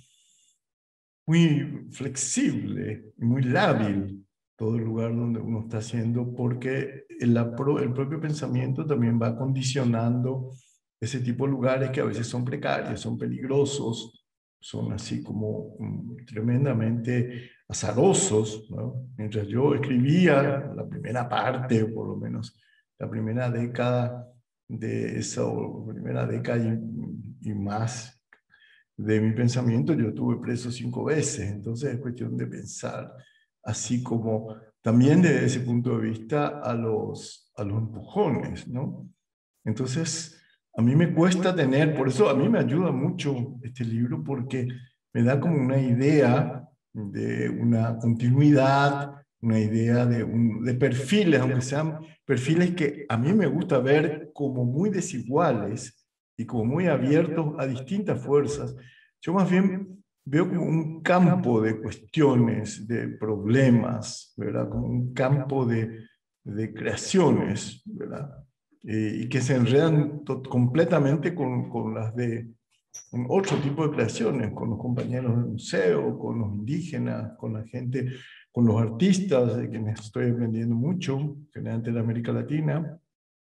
muy flexible y muy lábil todo el lugar donde uno está haciendo, porque el, el propio pensamiento también va condicionando ese tipo de lugares que a veces son precarios, son peligrosos, son así como um, tremendamente azarosos, ¿no? Mientras yo escribía la primera parte, o por lo menos la primera década de esa, o primera década y, y más de mi pensamiento, yo estuve preso cinco veces, entonces es cuestión de pensar así como también desde ese punto de vista a los, a los empujones, ¿no? Entonces, a mí me cuesta tener, por eso a mí me ayuda mucho este libro, porque me da como una idea de una continuidad, una idea de, un, de perfiles, aunque sean perfiles que a mí me gusta ver como muy desiguales y como muy abiertos a distintas fuerzas. Yo más bien veo como un campo de cuestiones, de problemas, ¿verdad? Como un campo de, de creaciones, ¿verdad? Eh, y que se enredan completamente con, con las de con otro tipo de creaciones, con los compañeros del museo, con los indígenas, con la gente, con los artistas, de quienes estoy aprendiendo mucho, generalmente de América Latina.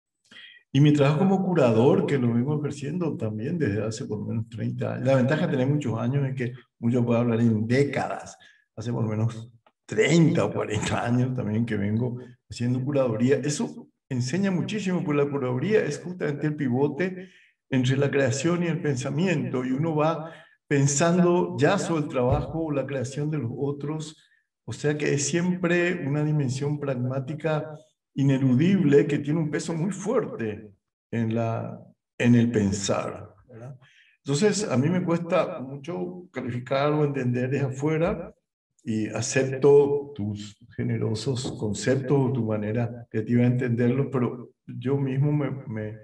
Y mi trabajo como curador, que lo vengo ejerciendo también desde hace por lo menos treinta años. La ventaja de tener muchos años es que mucho puedo hablar en décadas. Hace por lo menos treinta o cuarenta años también que vengo haciendo curaduría. Eso enseña muchísimo, porque la curaduría es justamente el pivote entre la creación y el pensamiento. Y uno va pensando ya sobre el trabajo o la creación de los otros. O sea que es siempre una dimensión pragmática ineludible que tiene un peso muy fuerte en, la, en el pensar, ¿verdad? Entonces, a mí me cuesta mucho calificar o entender desde afuera y acepto tus generosos conceptos, tu manera creativa de entenderlos, pero yo mismo me, me,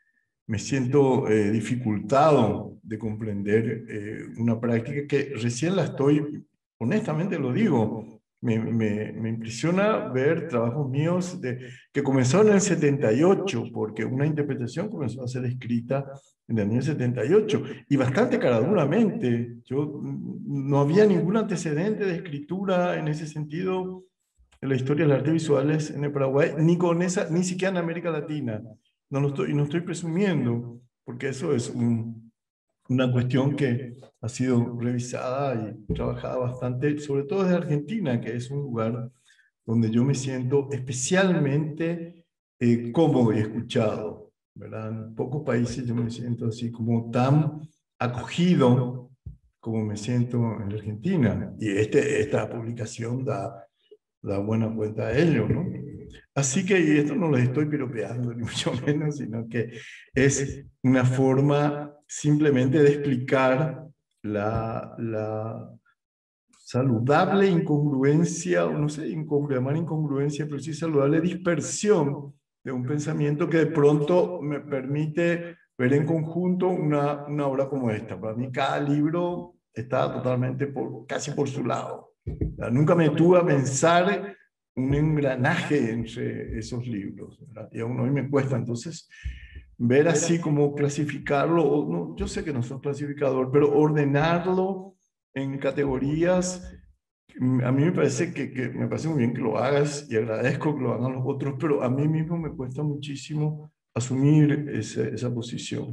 me siento eh, dificultado de comprender eh, una práctica que recién la estoy, honestamente lo digo, me, me, me impresiona ver trabajos míos de, que comenzaron en el setenta y ocho, porque una interpretación comenzó a ser escrita en el año setenta y ocho, y bastante caraduramente. Yo, no había ningún antecedente de escritura en ese sentido en la historia de las artes visuales en el Paraguay, ni, con esa, ni siquiera en América Latina. No lo estoy, y no estoy presumiendo, porque eso es un, una cuestión que ha sido revisada y trabajada bastante, sobre todo desde Argentina, que es un lugar donde yo me siento especialmente eh, cómodo y escuchado, ¿verdad? En pocos países yo me siento así como tan acogido como me siento en Argentina. Y este, esta publicación da, da buena cuenta de ello, ¿no? Así que, y esto no lo estoy piropeando, ni mucho menos, sino que es una forma simplemente de explicar la, la saludable incongruencia, o no sé, incongru llamar incongruencia, pero sí saludable dispersión de un pensamiento que de pronto me permite ver en conjunto una, una obra como esta. Para mí cada libro está totalmente por, casi por su lado. O sea, nunca me tuve a pensar un engranaje entre esos libros, ¿verdad? Y aún hoy me cuesta. Entonces, ver así como clasificarlo, o no, yo sé que no soy clasificador, pero ordenarlo en categorías, a mí me parece que, que me parece muy bien que lo hagas y agradezco que lo hagan los otros, pero a mí mismo me cuesta muchísimo asumir esa, esa posición.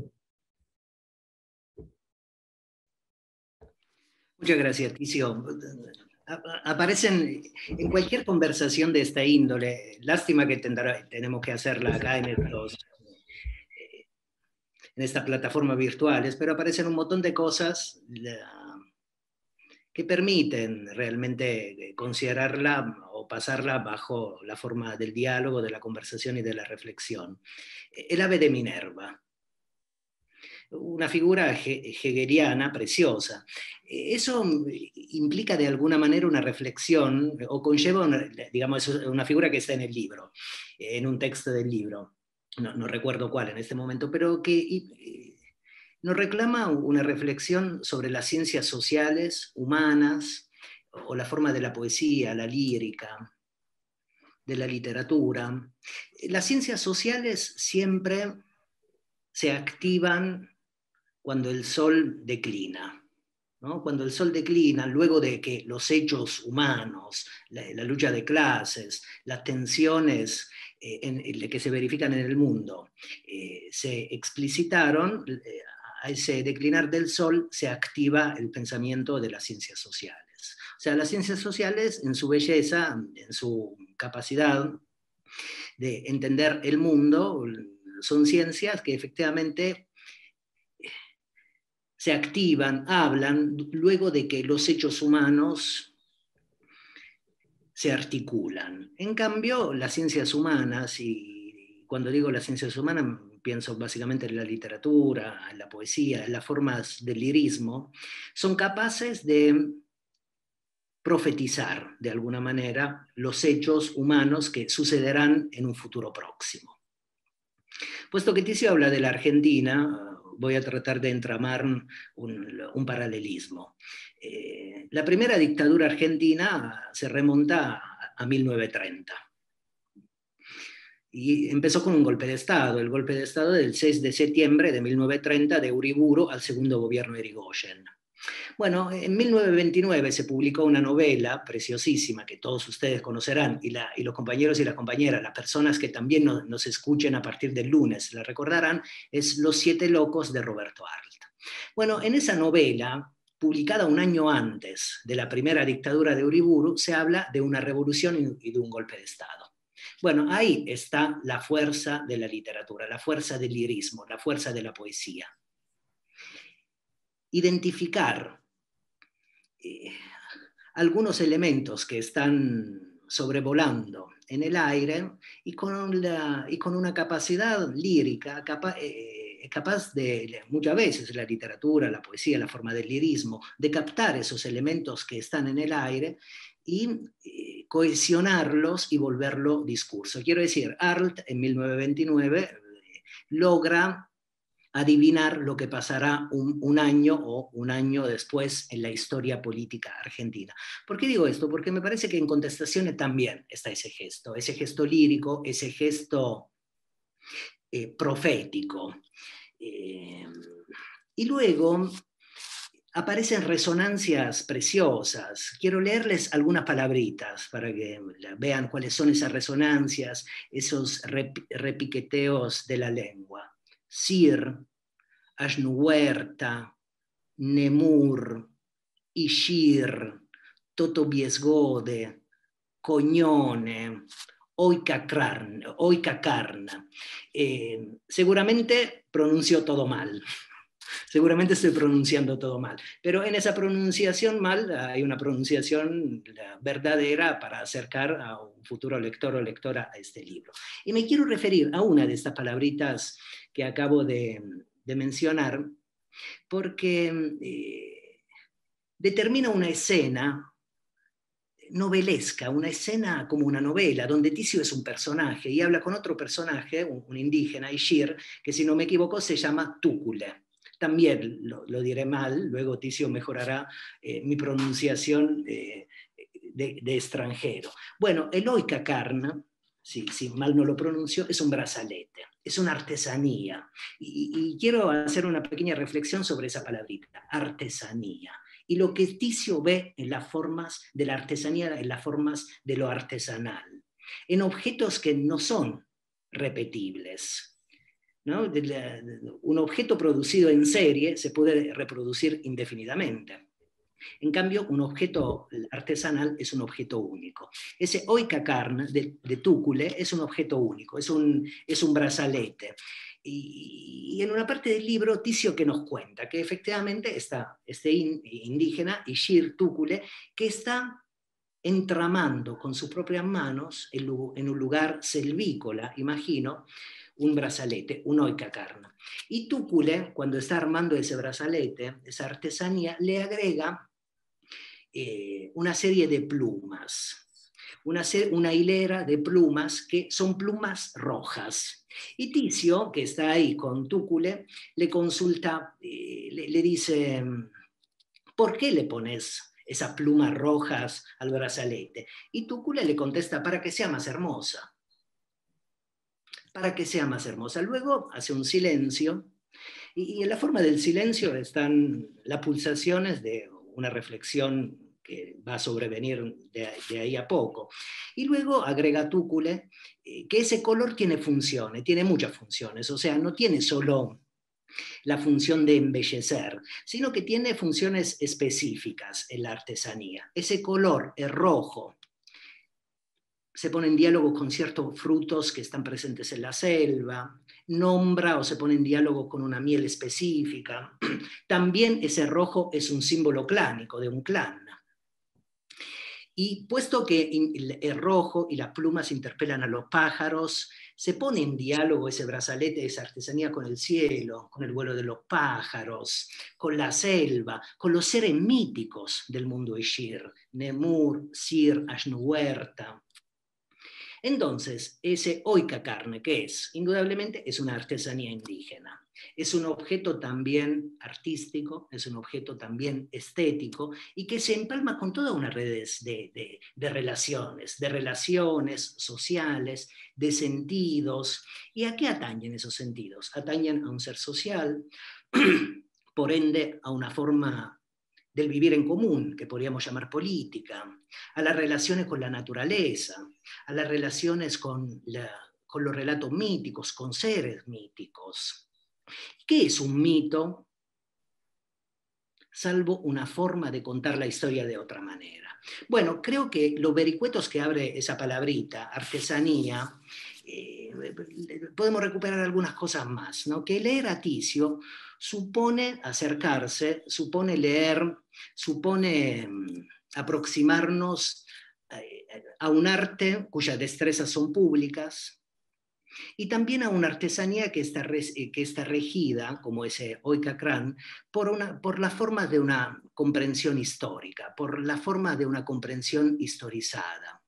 Muchas gracias, Ticio. Aparecen en cualquier conversación de esta índole, lástima que tendrá, tenemos que hacerla acá en, estos, en esta plataforma virtuales, pero aparecen un montón de cosas que permiten realmente considerarla o pasarla bajo la forma del diálogo, de la conversación y de la reflexión. El ave de Minerva, una figura hegeliana preciosa. Eso implica de alguna manera una reflexión o conlleva, una, digamos, una figura que está en el libro, en un texto del libro, no, no recuerdo cuál en este momento, pero que nos reclama una reflexión sobre las ciencias sociales, humanas, o la forma de la poesía, la lírica, de la literatura. Las ciencias sociales siempre se activan cuando el sol declina, ¿no? Cuando el sol declina, luego de que los hechos humanos, la, la lucha de clases, las tensiones eh, en, en, que se verifican en el mundo eh, se explicitaron, eh, a ese declinar del sol se activa el pensamiento de las ciencias sociales. O sea, las ciencias sociales, en su belleza, en su capacidad de entender el mundo, son ciencias que efectivamente se activan, hablan, luego de que los hechos humanos se articulan. En cambio, las ciencias humanas, y cuando digo las ciencias humanas, pienso básicamente en la literatura, en la poesía, en las formas del lirismo, son capaces de profetizar, de alguna manera, los hechos humanos que sucederán en un futuro próximo. Puesto que Ticio habla de la Argentina, voy a tratar de entramar un, un paralelismo. Eh, la primera dictadura argentina se remonta a, a mil novecientos treinta. Y empezó con un golpe de Estado, el golpe de Estado del seis de septiembre de mil novecientos treinta de Uriburu al segundo gobierno de Irigoyen. Bueno, en mil novecientos veintinueve se publicó una novela preciosísima que todos ustedes conocerán, y, la, y los compañeros y las compañeras, las personas que también nos, nos escuchen a partir del lunes, la recordarán, es Los Siete Locos de Roberto Arlt. Bueno, en esa novela, publicada un año antes de la primera dictadura de Uriburu, se habla de una revolución y de un golpe de Estado. Bueno, ahí está la fuerza de la literatura, la fuerza del lirismo, la fuerza de la poesía. Identificar eh, algunos elementos que están sobrevolando en el aire y con, la, y con una capacidad lírica capa, eh, capaz de, muchas veces la literatura, la poesía, la forma del lirismo, de captar esos elementos que están en el aire y eh, cohesionarlos y volverlo discurso. Quiero decir, Arlt en mil novecientos veintinueve eh, logra adivinar lo que pasará un, un año o un año después en la historia política argentina. ¿Por qué digo esto? Porque me parece que en Contestaciones también está ese gesto, ese gesto lírico, ese gesto eh, profético. Eh, y luego aparecen resonancias preciosas. Quiero leerles algunas palabritas para que vean cuáles son esas resonancias, esos rep repiqueteos de la lengua. Sir, Ashnuerta, Nemur, Ishir, Totobiesgode, Coñone, Oikacarna. Eh, seguramente pronunció todo mal. Seguramente estoy pronunciando todo mal, pero en esa pronunciación mal hay una pronunciación verdadera para acercar a un futuro lector o lectora a este libro. Y me quiero referir a una de estas palabritas que acabo de, de mencionar, porque eh, determina una escena novelesca, una escena como una novela, donde Ticio es un personaje y habla con otro personaje, un, un indígena, Ishir, que si no me equivoco se llama Túcule. También lo, lo diré mal, luego Ticio mejorará eh, mi pronunciación eh, de, de extranjero. Bueno, el Oikacarna, si, si mal no lo pronuncio, es un brazalete, es una artesanía. Y, y quiero hacer una pequeña reflexión sobre esa palabrita, artesanía. Y lo que Ticio ve en las formas de la artesanía, en las formas de lo artesanal, en objetos que no son repetibles. ¿No? Un objeto producido en serie se puede reproducir indefinidamente. En cambio, un objeto artesanal es un objeto único. Ese Oikacarna de, de Túcule es un objeto único, es un, es un brazalete. Y, y en una parte del libro, Ticio que nos cuenta que efectivamente está este in, indígena, Ishir Túcule, que está entramando con sus propias manos en, en un lugar selvícola, imagino, un brazalete, un Oikacarna. Y Túcule, cuando está armando ese brazalete, esa artesanía, le agrega eh, una serie de plumas, una, una hilera de plumas que son plumas rojas. Y Ticio, que está ahí con Túcule, le consulta, eh, le, le dice, ¿por qué le pones esas plumas rojas al brazalete? Y Túcule le contesta, para que sea más hermosa. Para que sea más hermosa. Luego hace un silencio, y, y en la forma del silencio están las pulsaciones de una reflexión que va a sobrevenir de, de ahí a poco. Y luego agrega Túcule eh, que ese color tiene funciones, tiene muchas funciones, o sea, no tiene solo la función de embellecer, sino que tiene funciones específicas en la artesanía. Ese color, el rojo, se pone en diálogo con ciertos frutos que están presentes en la selva, nombra o se pone en diálogo con una miel específica. También ese rojo es un símbolo clánico de un clan. Y puesto que el rojo y las plumas interpelan a los pájaros, se pone en diálogo ese brazalete, esa artesanía con el cielo, con el vuelo de los pájaros, con la selva, con los seres míticos del mundo Eshir, Nemur, Sir, Ashnuerta. Entonces, ese oika carne, ¿qué es? Indudablemente es una artesanía indígena. Es un objeto también artístico, es un objeto también estético y que se empalma con toda una red de, de, de relaciones, de relaciones sociales, de sentidos. ¿Y a qué atañen esos sentidos? Atañen a un ser social, por ende a una forma del vivir en común, que podríamos llamar política, a las relaciones con la naturaleza, a las relaciones con, la, con los relatos míticos, con seres míticos. ¿Qué es un mito? Salvo una forma de contar la historia de otra manera. Bueno, creo que los vericuetos que abre esa palabrita, artesanía, eh, podemos recuperar algunas cosas más, ¿no? Que leer a Ticio supone acercarse, supone leer, supone um, aproximarnos eh, a un arte cuyas destrezas son públicas, y también a una artesanía que está, que está regida, como ese Oikakran, por, una, por la forma de una comprensión histórica, por la forma de una comprensión historizada.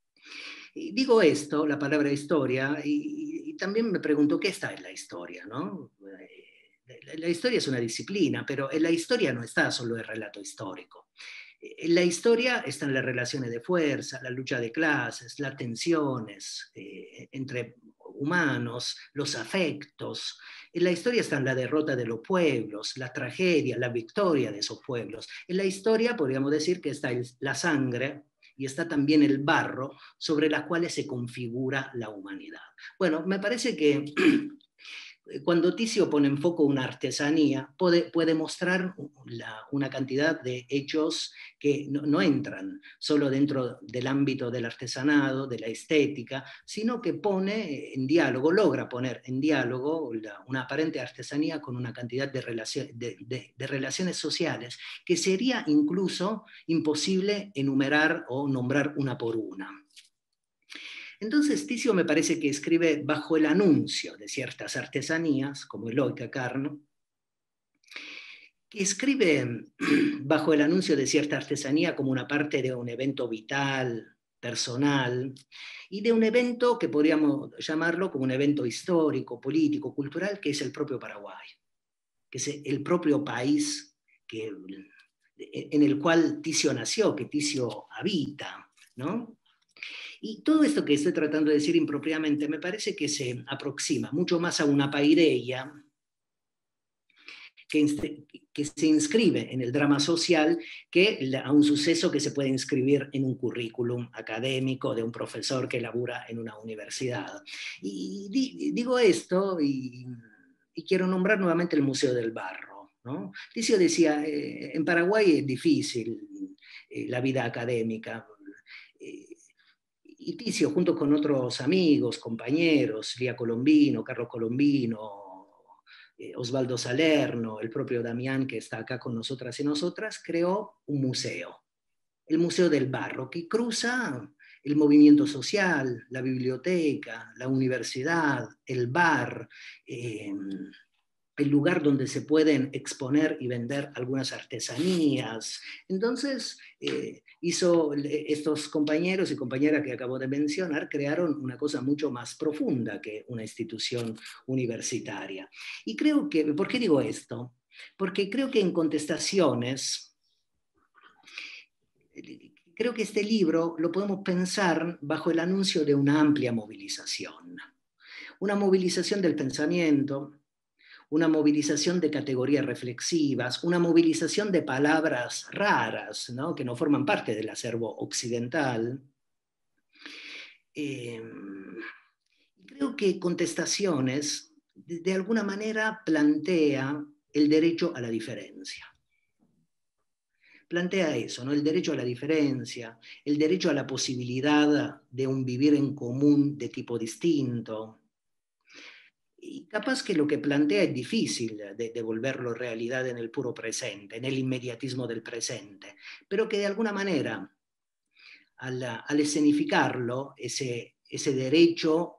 Y digo esto, la palabra historia, y, y también me pregunto qué está en la historia, ¿no? La, la historia es una disciplina, pero en la historia no está solo el relato histórico. En la historia están las relaciones de fuerza, la lucha de clases, las tensiones eh, entre humanos, los afectos. En la historia están la derrota de los pueblos, la tragedia, la victoria de esos pueblos. En la historia podríamos decir que está el, la sangre y está también el barro sobre las cuales se configura la humanidad. Bueno, me parece que cuando Ticio pone en foco una artesanía, puede, puede mostrar la, una cantidad de hechos que no, no entran solo dentro del ámbito del artesanado, de la estética, sino que pone en diálogo, logra poner en diálogo la, una aparente artesanía con una cantidad de, relacion, de, de, de relaciones sociales que sería incluso imposible enumerar o nombrar una por una. Entonces Ticio me parece que escribe bajo el anuncio de ciertas artesanías, como el Oikakran, que escribe bajo el anuncio de cierta artesanía como una parte de un evento vital, personal, y de un evento que podríamos llamarlo como un evento histórico, político, cultural, que es el propio Paraguay, que es el propio país que, en el cual Ticio nació, que Ticio habita, ¿no? Y todo esto que estoy tratando de decir impropiamente me parece que se aproxima mucho más a una paideia que, que se inscribe en el drama social que a un suceso que se puede inscribir en un currículum académico de un profesor que labura en una universidad. Y di, digo esto y, y quiero nombrar nuevamente el Museo del Barro, ¿no? Ticio decía, eh, en Paraguay es difícil eh, la vida académica. Eh, Y Ticio, junto con otros amigos, compañeros, Lía Colombino, Carlos Colombino, eh, Osvaldo Salerno, el propio Damián, que está acá con nosotras y nosotras, creó un museo, el Museo del Barro, que cruza el movimiento social, la biblioteca, la universidad, el bar, eh, el lugar donde se pueden exponer y vender algunas artesanías. Entonces, eh, hizo estos compañeros y compañeras que acabo de mencionar, crearon una cosa mucho más profunda que una institución universitaria. Y creo que, ¿por qué digo esto? Porque creo que en Contestaciones, creo que este libro lo podemos pensar bajo el anuncio de una amplia movilización. Una movilización del pensamiento, una movilización de categorías reflexivas, una movilización de palabras raras, ¿no? Que no forman parte del acervo occidental, Eh, creo que Contestaciones, de, de alguna manera, plantea el derecho a la diferencia. Plantea eso, ¿no? El derecho a la diferencia, el derecho a la posibilidad de un vivir en común de tipo distinto. Y capaz que lo que plantea es difícil de, de volverlo realidad en el puro presente, en el inmediatismo del presente, pero que de alguna manera, al, al escenificarlo, ese, ese derecho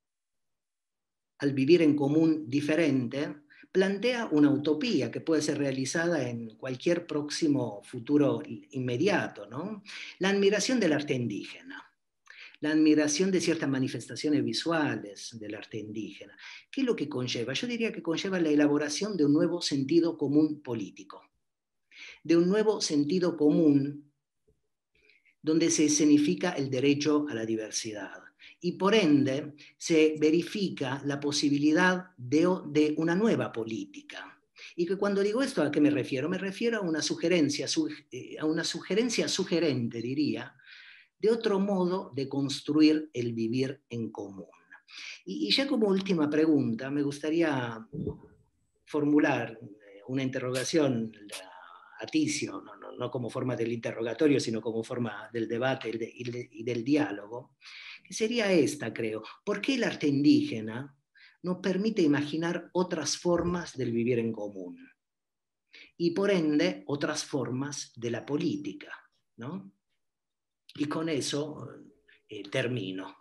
al vivir en común diferente, plantea una utopía que puede ser realizada en cualquier próximo futuro inmediato, ¿no? La admiración del arte indígena, la admiración de ciertas manifestaciones visuales del arte indígena. ¿Qué es lo que conlleva? Yo diría que conlleva la elaboración de un nuevo sentido común político, de un nuevo sentido común donde se escenifica el derecho a la diversidad. Y por ende se verifica la posibilidad de, de una nueva política. Y que cuando digo esto, ¿a qué me refiero? Me refiero a una sugerencia, a una sugerencia sugerente, diría, de otro modo de construir el vivir en común. Y, y ya como última pregunta, me gustaría formular una interrogación a Ticio, no, no, no como forma del interrogatorio, sino como forma del debate y, de, y, de, y del diálogo, que sería esta, creo. ¿Por qué el arte indígena nos permite imaginar otras formas del vivir en común? Y por ende, otras formas de la política, ¿no? Y con eso eh, termino.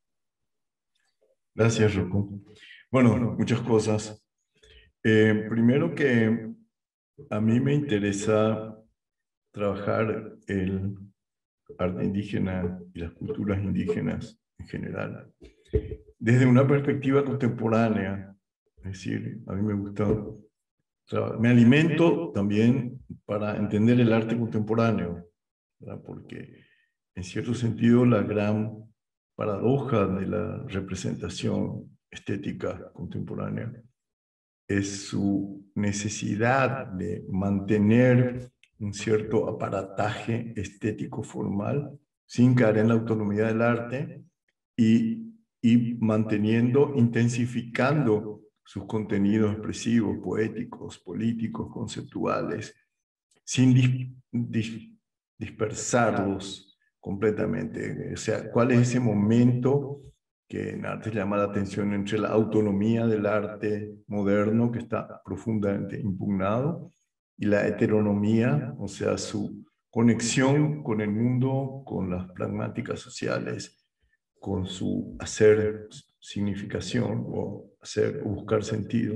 Gracias, Rocco. Bueno, muchas cosas. Eh, primero que a mí me interesa trabajar el arte indígena y las culturas indígenas en general desde una perspectiva contemporánea. Es decir, a mí me gusta, me alimento también para entender el arte contemporáneo, ¿verdad? Porque en cierto sentido la gran paradoja de la representación estética contemporánea es su necesidad de mantener un cierto aparataje estético formal sin caer en la autonomía del arte y, y manteniendo, intensificando sus contenidos expresivos, poéticos, políticos, conceptuales, sin dis, dis, dispersarlos completamente. O sea, ¿cuál es ese momento que en arte llama la atención entre la autonomía del arte moderno, que está profundamente impugnado, y la heteronomía, o sea, su conexión con el mundo, con las pragmáticas sociales, con su hacer significación o hacer o buscar sentido?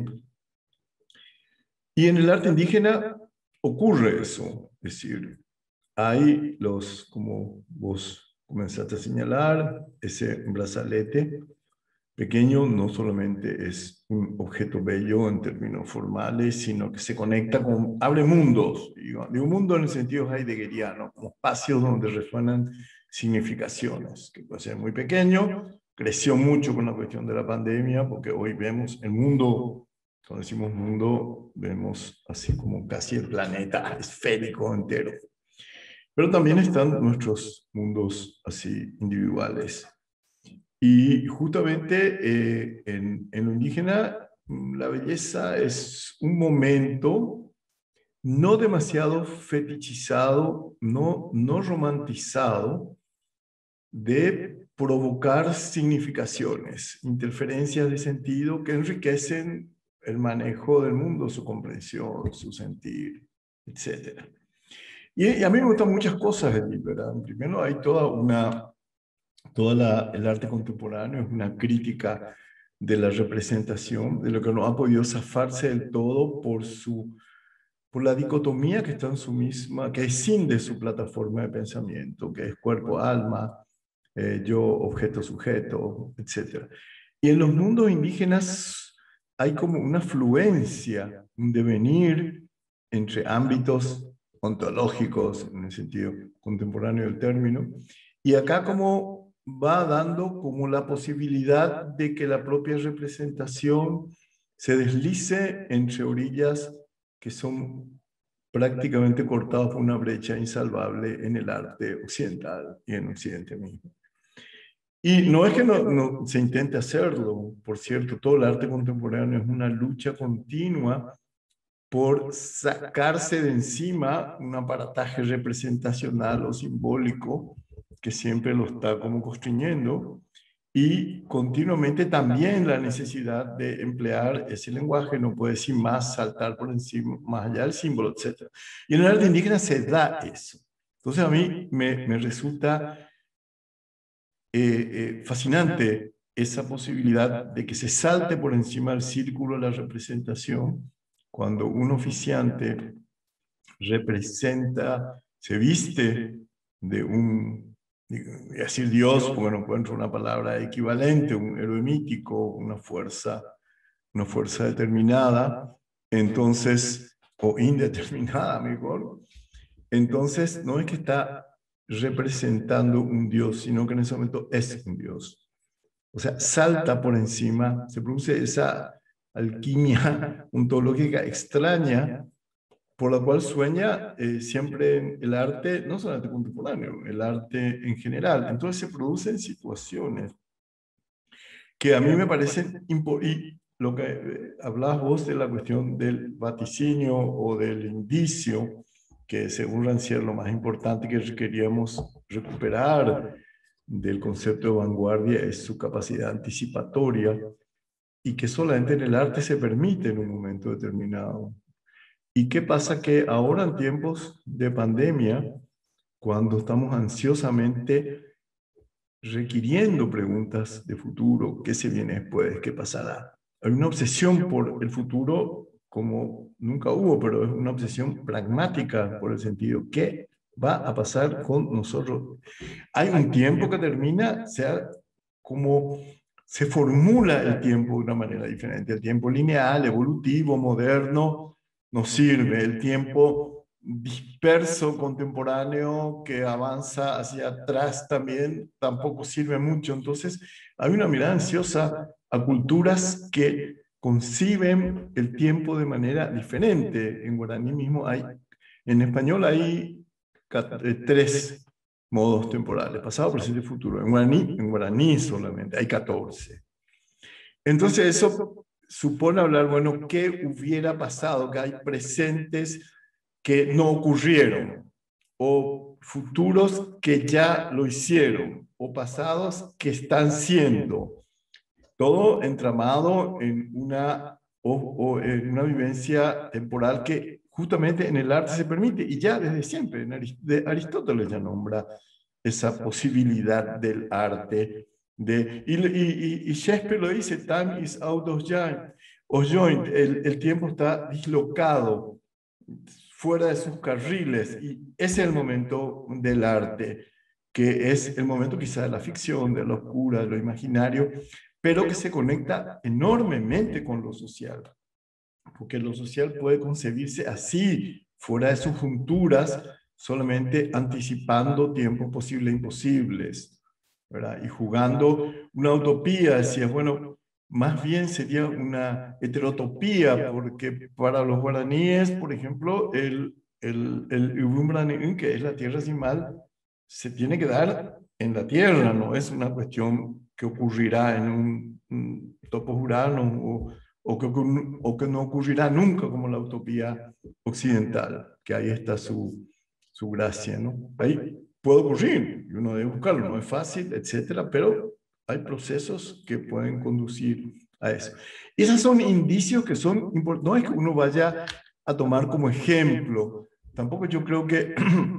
Y en el arte indígena ocurre eso, es decir, hay los, como vos comenzaste a señalar, ese brazalete pequeño no solamente es un objeto bello en términos formales, sino que se conecta con, abre mundos, digo, digo mundo en el sentido heideggeriano, como espacios donde resuenan significaciones, que puede ser muy pequeño, creció mucho con la cuestión de la pandemia, porque hoy vemos el mundo, cuando decimos mundo, vemos así como casi el planeta esférico entero. Pero también están nuestros mundos así individuales. Y justamente eh, en, en lo indígena, la belleza es un momento no demasiado fetichizado, no, no romantizado, de provocar significaciones, interferencias de sentido que enriquecen el manejo del mundo, su comprensión, su sentir, etcétera. Y, y a mí me gustan muchas cosas allí, ¿verdad? Primero hay toda una, toda la, el arte contemporáneo es una crítica de la representación, de lo que no ha podido zafarse del todo por su, por la dicotomía que está en su misma, que escinde su plataforma de pensamiento, que es cuerpo-alma, eh, yo, objeto-sujeto, etcétera. Y en los mundos indígenas hay como una fluencia, un devenir entre ámbitos ontológicos, en el sentido contemporáneo del término, y acá como va dando como la posibilidad de que la propia representación se deslice entre orillas que son prácticamente cortadas por una brecha insalvable en el arte occidental y en Occidente mismo. Y no es que no, no se intente hacerlo, por cierto, todo el arte contemporáneo es una lucha continua por sacarse de encima un aparataje representacional o simbólico que siempre lo está como constriñendo, y continuamente también la necesidad de emplear ese lenguaje, no puede decir más, saltar por encima, más allá del símbolo, etcétera. Y en el arte indígena se da eso. Entonces a mí me, me resulta eh, eh, fascinante esa posibilidad de que se salte por encima del círculo de la representación cuando un oficiante representa, se viste de un, voy a decir Dios, porque no encuentro una palabra equivalente, un héroe mítico, una fuerza, una fuerza determinada, entonces, o indeterminada mejor, entonces no es que está representando un Dios, sino que en ese momento es un Dios. O sea, salta por encima, se produce esa alquimia ontológica extraña por la cual sueña eh, siempre el arte, no solamente contemporáneo, el arte en general. Entonces se producen situaciones que a mí me parecen importantes. Y lo que eh, hablabas vos de la cuestión del vaticinio o del indicio, que según Rancière lo más importante que queríamos recuperar del concepto de vanguardia es su capacidad anticipatoria, y que solamente en el arte se permite en un momento determinado. ¿Y qué pasa? Que ahora en tiempos de pandemia, cuando estamos ansiosamente requiriendo preguntas de futuro, ¿qué se viene después? ¿Qué pasará? Hay una obsesión por el futuro como nunca hubo, pero es una obsesión pragmática por el sentido, ¿qué va a pasar con nosotros? Hay un tiempo que termina, sea como se formula el tiempo de una manera diferente. El tiempo lineal, evolutivo, moderno, nos sirve. El tiempo disperso, contemporáneo, que avanza hacia atrás también, tampoco sirve mucho. Entonces, hay una mirada ansiosa a culturas que conciben el tiempo de manera diferente. En guaraní mismo hay, en español hay tres modos temporales, pasado, presente y futuro. En guaraní, en guaraní solamente, hay catorce. Entonces eso supone hablar, bueno, ¿qué hubiera pasado? Que hay presentes que no ocurrieron, o futuros que ya lo hicieron, o pasados que están siendo. Todo entramado en una, o, o en una vivencia temporal que justamente en el arte se permite, y ya desde siempre, en Arist de Aristóteles ya nombra esa posibilidad del arte. De, y, y, y Shakespeare lo dice, time is out of joint, o joint, el, el tiempo está dislocado, fuera de sus carriles, y ese es el momento del arte, que es el momento quizá de la ficción, de la oscura, de lo imaginario, pero que se conecta enormemente con lo social, porque lo social puede concebirse así, fuera de sus junturas, solamente anticipando tiempos posibles e imposibles, ¿verdad? Y jugando una utopía, decía, bueno, más bien sería una heterotopía, porque para los guaraníes, por ejemplo, el, el, el Ubumbraneún, que es la tierra sin mal, se tiene que dar en la tierra, no es una cuestión que ocurrirá en un, un topo jurano o, o, que, o que no ocurrirá nunca como la utopía occidental, que ahí está su, su gracia, ¿no? Ahí puede ocurrir, y uno debe buscarlo, no es fácil, etcétera, pero hay procesos que pueden conducir a eso. Y esos son indicios que son importantes, no es que uno vaya a tomar como ejemplo, tampoco yo creo que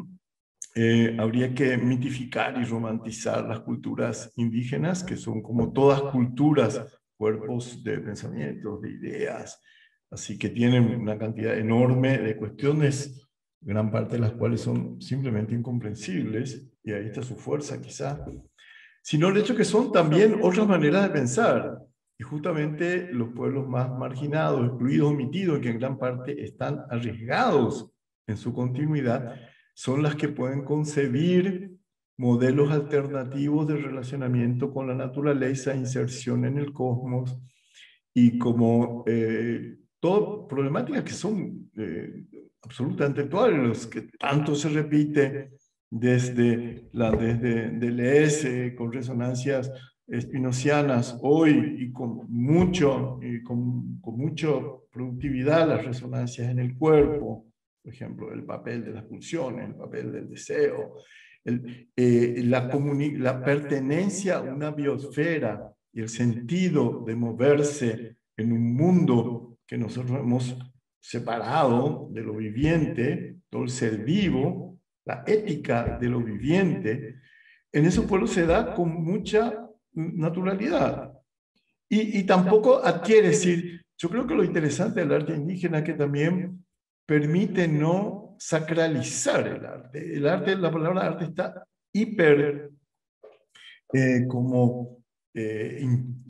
Eh, habría que mitificar y romantizar las culturas indígenas, que son como todas culturas, cuerpos de pensamientos, de ideas, así que tienen una cantidad enorme de cuestiones, gran parte de las cuales son simplemente incomprensibles, y ahí está su fuerza quizá, sino el hecho que son también otras maneras de pensar, y justamente los pueblos más marginados, excluidos, omitidos, que en gran parte están arriesgados en su continuidad, son las que pueden concebir modelos alternativos de relacionamiento con la naturaleza, inserción en el cosmos, y como eh, todas problemáticas que son eh, absolutamente actuales, que tanto se repite desde, la, desde Deleuze, con resonancias spinocianas hoy y con mucho, y con, con mucha productividad las resonancias en el cuerpo, por ejemplo, el papel de las pulsiones, el papel del deseo, el, eh, la, la pertenencia a una biosfera y el sentido de moverse en un mundo que nosotros hemos separado de lo viviente, todo el ser vivo, la ética de lo viviente, en esos pueblos se da con mucha naturalidad. Y, y tampoco adquiere, es decir, yo creo que lo interesante del arte indígena es que también permite no sacralizar el arte. El arte, la palabra arte está hiper, eh, como eh,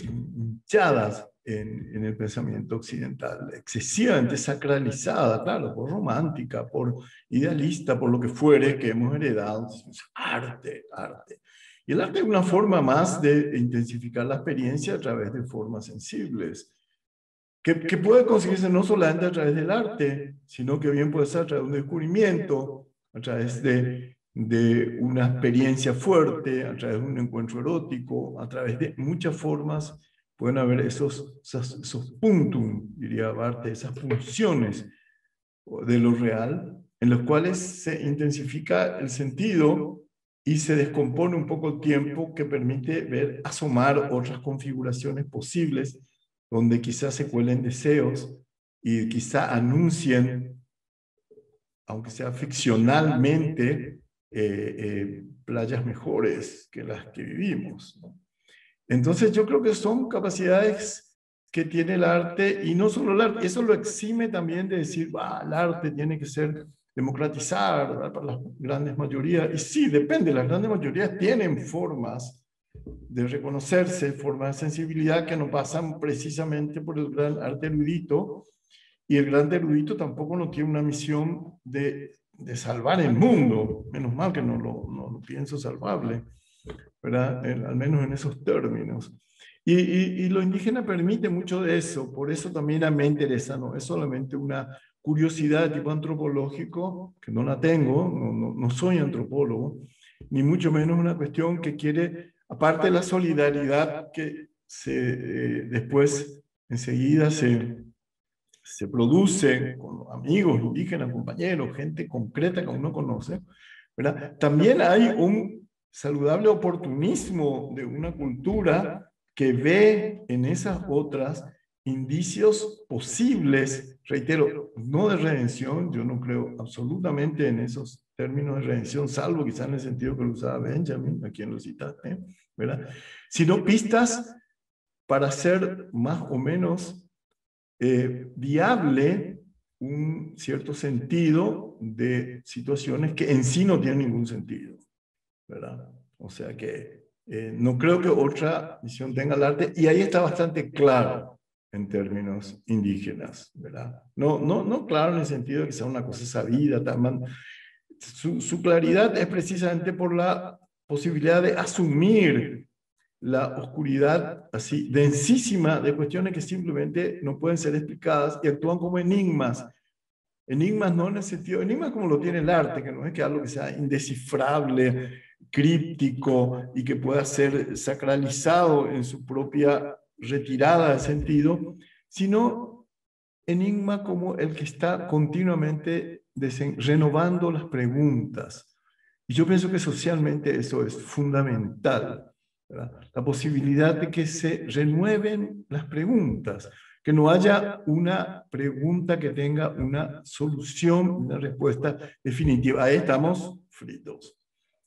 hinchadas en, en el pensamiento occidental, excesivamente sacralizada, claro, por romántica, por idealista, por lo que fuere que hemos heredado. Arte, arte. Y el arte es una forma más de intensificar la experiencia a través de formas sensibles, que, que puede conseguirse no solamente a través del arte, sino que bien puede ser a través de un descubrimiento, a través de, de una experiencia fuerte, a través de un encuentro erótico, a través de muchas formas. Pueden haber esos, esos, esos puntum, diría Barthes, esas funciones de lo real, en los cuales se intensifica el sentido y se descompone un poco el tiempo, que permite ver asomar otras configuraciones posibles, donde quizás se cuelen deseos y quizá anuncien, aunque sea ficcionalmente, eh, eh, playas mejores que las que vivimos, ¿no? Entonces yo creo que son capacidades que tiene el arte, y no solo el arte, eso lo exime también de decir, bah, el arte tiene que ser democratizar, ¿verdad?, para las grandes mayorías. Y sí, depende, las grandes mayorías tienen formas de reconocerse, formas de sensibilidad que no pasan precisamente por el gran arte erudito, y el gran erudito tampoco no tiene una misión de, de salvar el mundo, menos mal que no lo, no lo pienso salvable, ¿verdad? En, al menos en esos términos. Y, y, y lo indígena permite mucho de eso, por eso también a mí me interesa, no es solamente una curiosidad de tipo antropológico, que no la tengo, no, no, no soy antropólogo, ni mucho menos una cuestión que quiere, aparte de la solidaridad que se, eh, después enseguida se, se produce con amigos indígenas, compañeros, gente concreta que uno conoce, ¿verdad? También hay un saludable oportunismo de una cultura que ve en esas otras indicios posibles, reitero, no de redención, yo no creo absolutamente en esos términos de redención, salvo quizás en el sentido que lo usaba Benjamin, a quien lo citaste, ¿verdad?, sino pistas para hacer más o menos eh, viable un cierto sentido de situaciones que en sí no tienen ningún sentido, ¿verdad? O sea que eh, no creo que otra visión tenga el arte, y ahí está bastante claro en términos indígenas, ¿verdad? No, no, no claro en el sentido de que sea una cosa sabida, tan, su, su claridad es precisamente por la posibilidad de asumir la oscuridad así densísima de cuestiones que simplemente no pueden ser explicadas y actúan como enigmas. Enigmas no en el sentido, enigmas como lo tiene el arte, que no es que algo que sea indescifrable, críptico y que pueda ser sacralizado en su propia retirada de sentido, sino enigma como el que está continuamente renovando las preguntas. Y yo pienso que socialmente eso es fundamental, ¿verdad? La posibilidad de que se renueven las preguntas, que no haya una pregunta que tenga una solución, una respuesta definitiva. Ahí estamos fritos.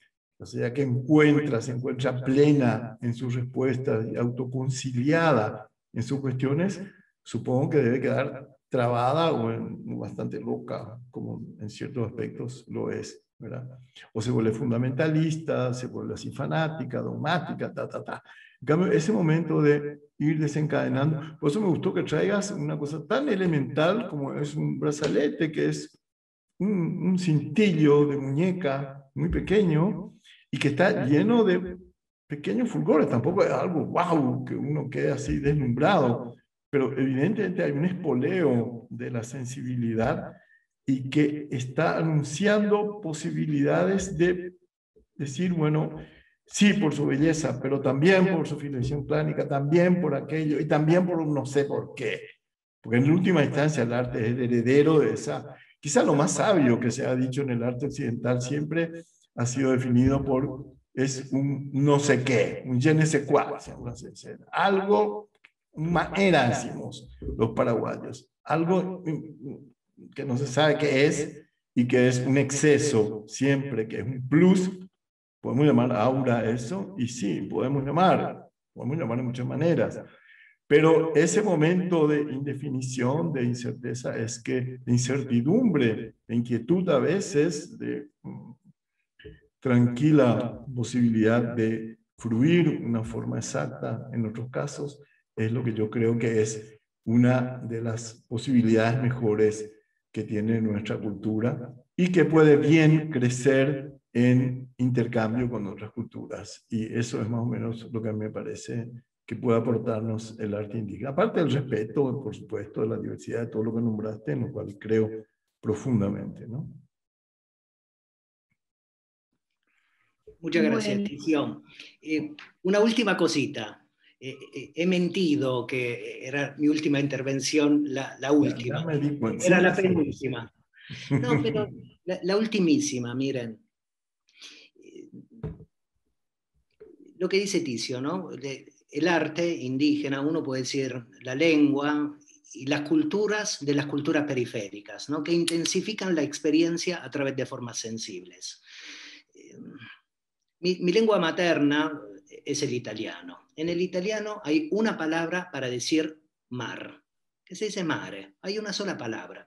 O sea, que encuentra, se encuentra plena en sus respuestas y autoconciliada en sus cuestiones, supongo que debe quedar trabada o en, bastante loca, como en ciertos aspectos lo es, ¿verdad? O se vuelve fundamentalista, se vuelve así fanática, dogmática, ta, ta, ta. En cambio, ese momento de ir desencadenando, por eso me gustó que traigas una cosa tan elemental como es un brazalete, que es un, un cintillo de muñeca muy pequeño y que está lleno de pequeños fulgores. Tampoco es algo wow, que uno quede así deslumbrado, pero evidentemente hay un espoleo de la sensibilidad y que está anunciando posibilidades de decir, bueno, sí, por su belleza, pero también por su filiación clánica, también por aquello, y también por un no sé por qué. Porque en última instancia el arte es el heredero de esa, quizá lo más sabio que se ha dicho en el arte occidental siempre ha sido definido por, es un no sé qué, un je ne sais quoi, algo, manera decimos los paraguayos, algo que no se sabe qué es y que es un exceso siempre, que es un plus. Podemos llamar aura eso, y sí, podemos llamar, podemos llamar de muchas maneras. Pero ese momento de indefinición, de incerteza, es que de incertidumbre, de inquietud a veces, de mm, tranquila posibilidad de fluir una forma exacta en otros casos, es lo que yo creo que es una de las posibilidades mejores que tiene nuestra cultura y que puede bien crecer en intercambio con otras culturas. Y eso es más o menos lo que a mí me parece que puede aportarnos el arte indígena. Aparte del respeto, por supuesto, de la diversidad, de todo lo que nombraste, en lo cual creo profundamente, ¿no? Muchas gracias, Bueno. Ticio. Eh, una última cosita. Eh, eh, he mentido que era mi última intervención, la, la última. Ya, ya me di cuenta. Era Sí, la sí. penúltima. No, pero la, la ultimísima, miren. Lo que dice Ticio, ¿no? El arte indígena, uno puede decir la lengua y las culturas de las culturas periféricas, ¿no? Que intensifican la experiencia a través de formas sensibles. Mi, mi lengua materna es el italiano. En el italiano hay una palabra para decir mar, que se dice mare. Hay una sola palabra.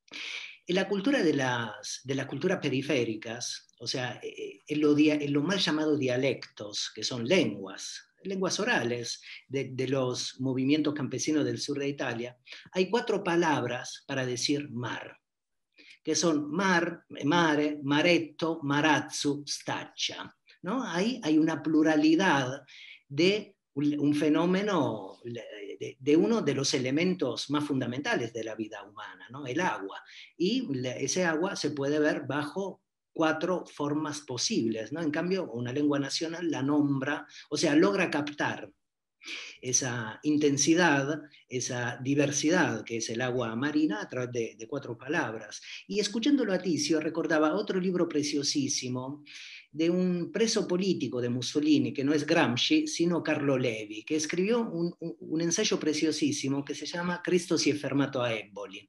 En la cultura de las, de las culturas periféricas, o sea, en lo, en lo mal llamados dialectos, que son lenguas, lenguas orales de, de los movimientos campesinos del sur de Italia, hay cuatro palabras para decir mar, que son mar, mare, maretto, marazzo, staccia, ¿no? Ahí hay una pluralidad de un fenómeno, de, de uno de los elementos más fundamentales de la vida humana, ¿no? El agua. Y ese agua se puede ver bajo cuatro formas posibles, ¿no? En cambio, una lengua nacional la nombra, o sea, logra captar esa intensidad, esa diversidad que es el agua marina a través de, de cuatro palabras. Y escuchándolo a Ticio recordaba otro libro preciosísimo de un preso político de Mussolini, que no es Gramsci, sino Carlo Levi, que escribió un, un, un ensayo preciosísimo que se llama Cristo si è fermato a Eboli.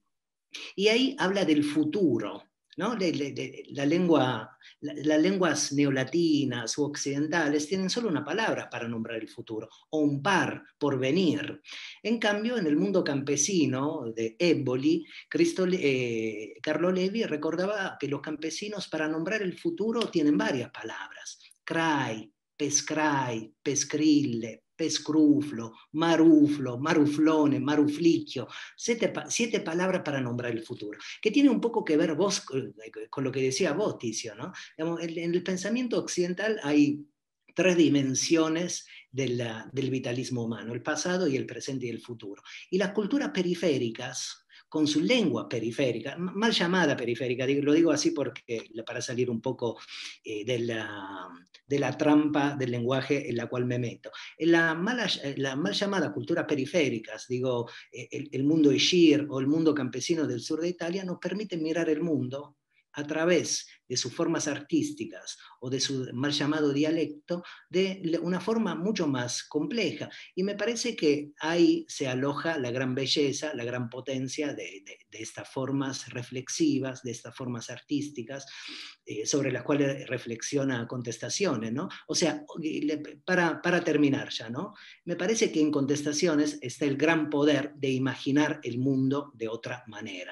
Y ahí habla del futuro, ¿no? Le, le, le, la lengua, la, las lenguas neolatinas u occidentales tienen solo una palabra para nombrar el futuro, o un par, por venir. En cambio, en el mundo campesino de Eboli, Cristo, eh, Carlo Levi recordaba que los campesinos para nombrar el futuro tienen varias palabras. Crai, pescrai, pescrille, pescruflo, maruflo, maruflone, maruflicchio, siete, siete palabras para nombrar el futuro, que tiene un poco que ver vos con lo que decía vos, Ticio, ¿no? En el pensamiento occidental hay tres dimensiones de la, del vitalismo humano, el pasado y el presente y el futuro. Y las culturas periféricas, con su lengua periférica, mal llamada periférica, lo digo así porque, para salir un poco eh, de, la, de la trampa del lenguaje en la cual me meto. En la, mala, la mal llamada culturas periféricas, digo, el, el mundo Ishir o el mundo campesino del sur de Italia, nos permiten mirar el mundo a través de sus formas artísticas o de su mal llamado dialecto, de una forma mucho más compleja. Y me parece que ahí se aloja la gran belleza, la gran potencia de, de, de estas formas reflexivas, de estas formas artísticas, eh, sobre las cuales reflexiona Contestaciones, ¿no? O sea, para, para terminar ya, ¿no? Me parece que en Contestaciones está el gran poder de imaginar el mundo de otra manera.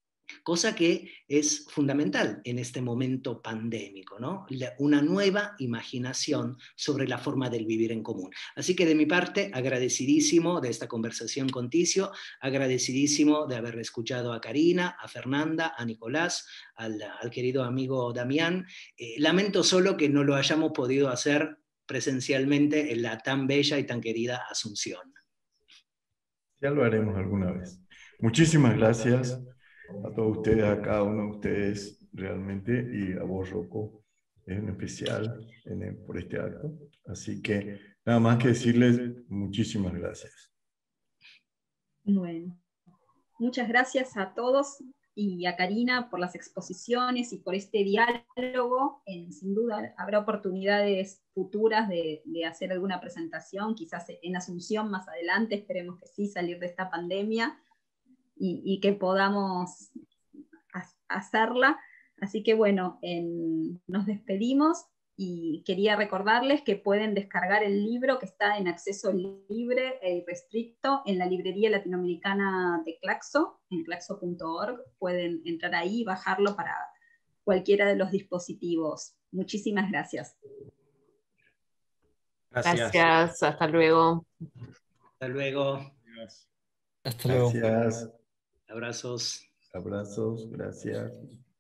Cosa que es fundamental en este momento pandémico, ¿no? Una nueva imaginación sobre la forma del vivir en común. Así que de mi parte, agradecidísimo de esta conversación con Ticio, agradecidísimo de haber escuchado a Karina, a Fernanda, a Nicolás, al, al querido amigo Damián. Eh, lamento solo que no lo hayamos podido hacer presencialmente en la tan bella y tan querida Asunción. Ya lo haremos alguna vez. Muchísimas gracias a todos ustedes, a cada uno de ustedes realmente, y a vos, Rocco, en especial en, por este acto. Así que nada más que decirles muchísimas gracias. Bueno, muchas gracias a todos y a Karina por las exposiciones y por este diálogo. En, sin duda habrá oportunidades futuras de, de hacer alguna presentación, quizás en Asunción más adelante, esperemos que sí, salir de esta pandemia y, y que podamos hacerla. Así que bueno, en, nos despedimos y quería recordarles que pueden descargar el libro que está en acceso libre e irrestricto en la librería latinoamericana de Claxo, en claxo punto org. Pueden entrar ahí y bajarlo para cualquiera de los dispositivos. Muchísimas gracias. Gracias, gracias. Hasta luego. Hasta luego. Hasta luego. Gracias. Abrazos. Abrazos, gracias.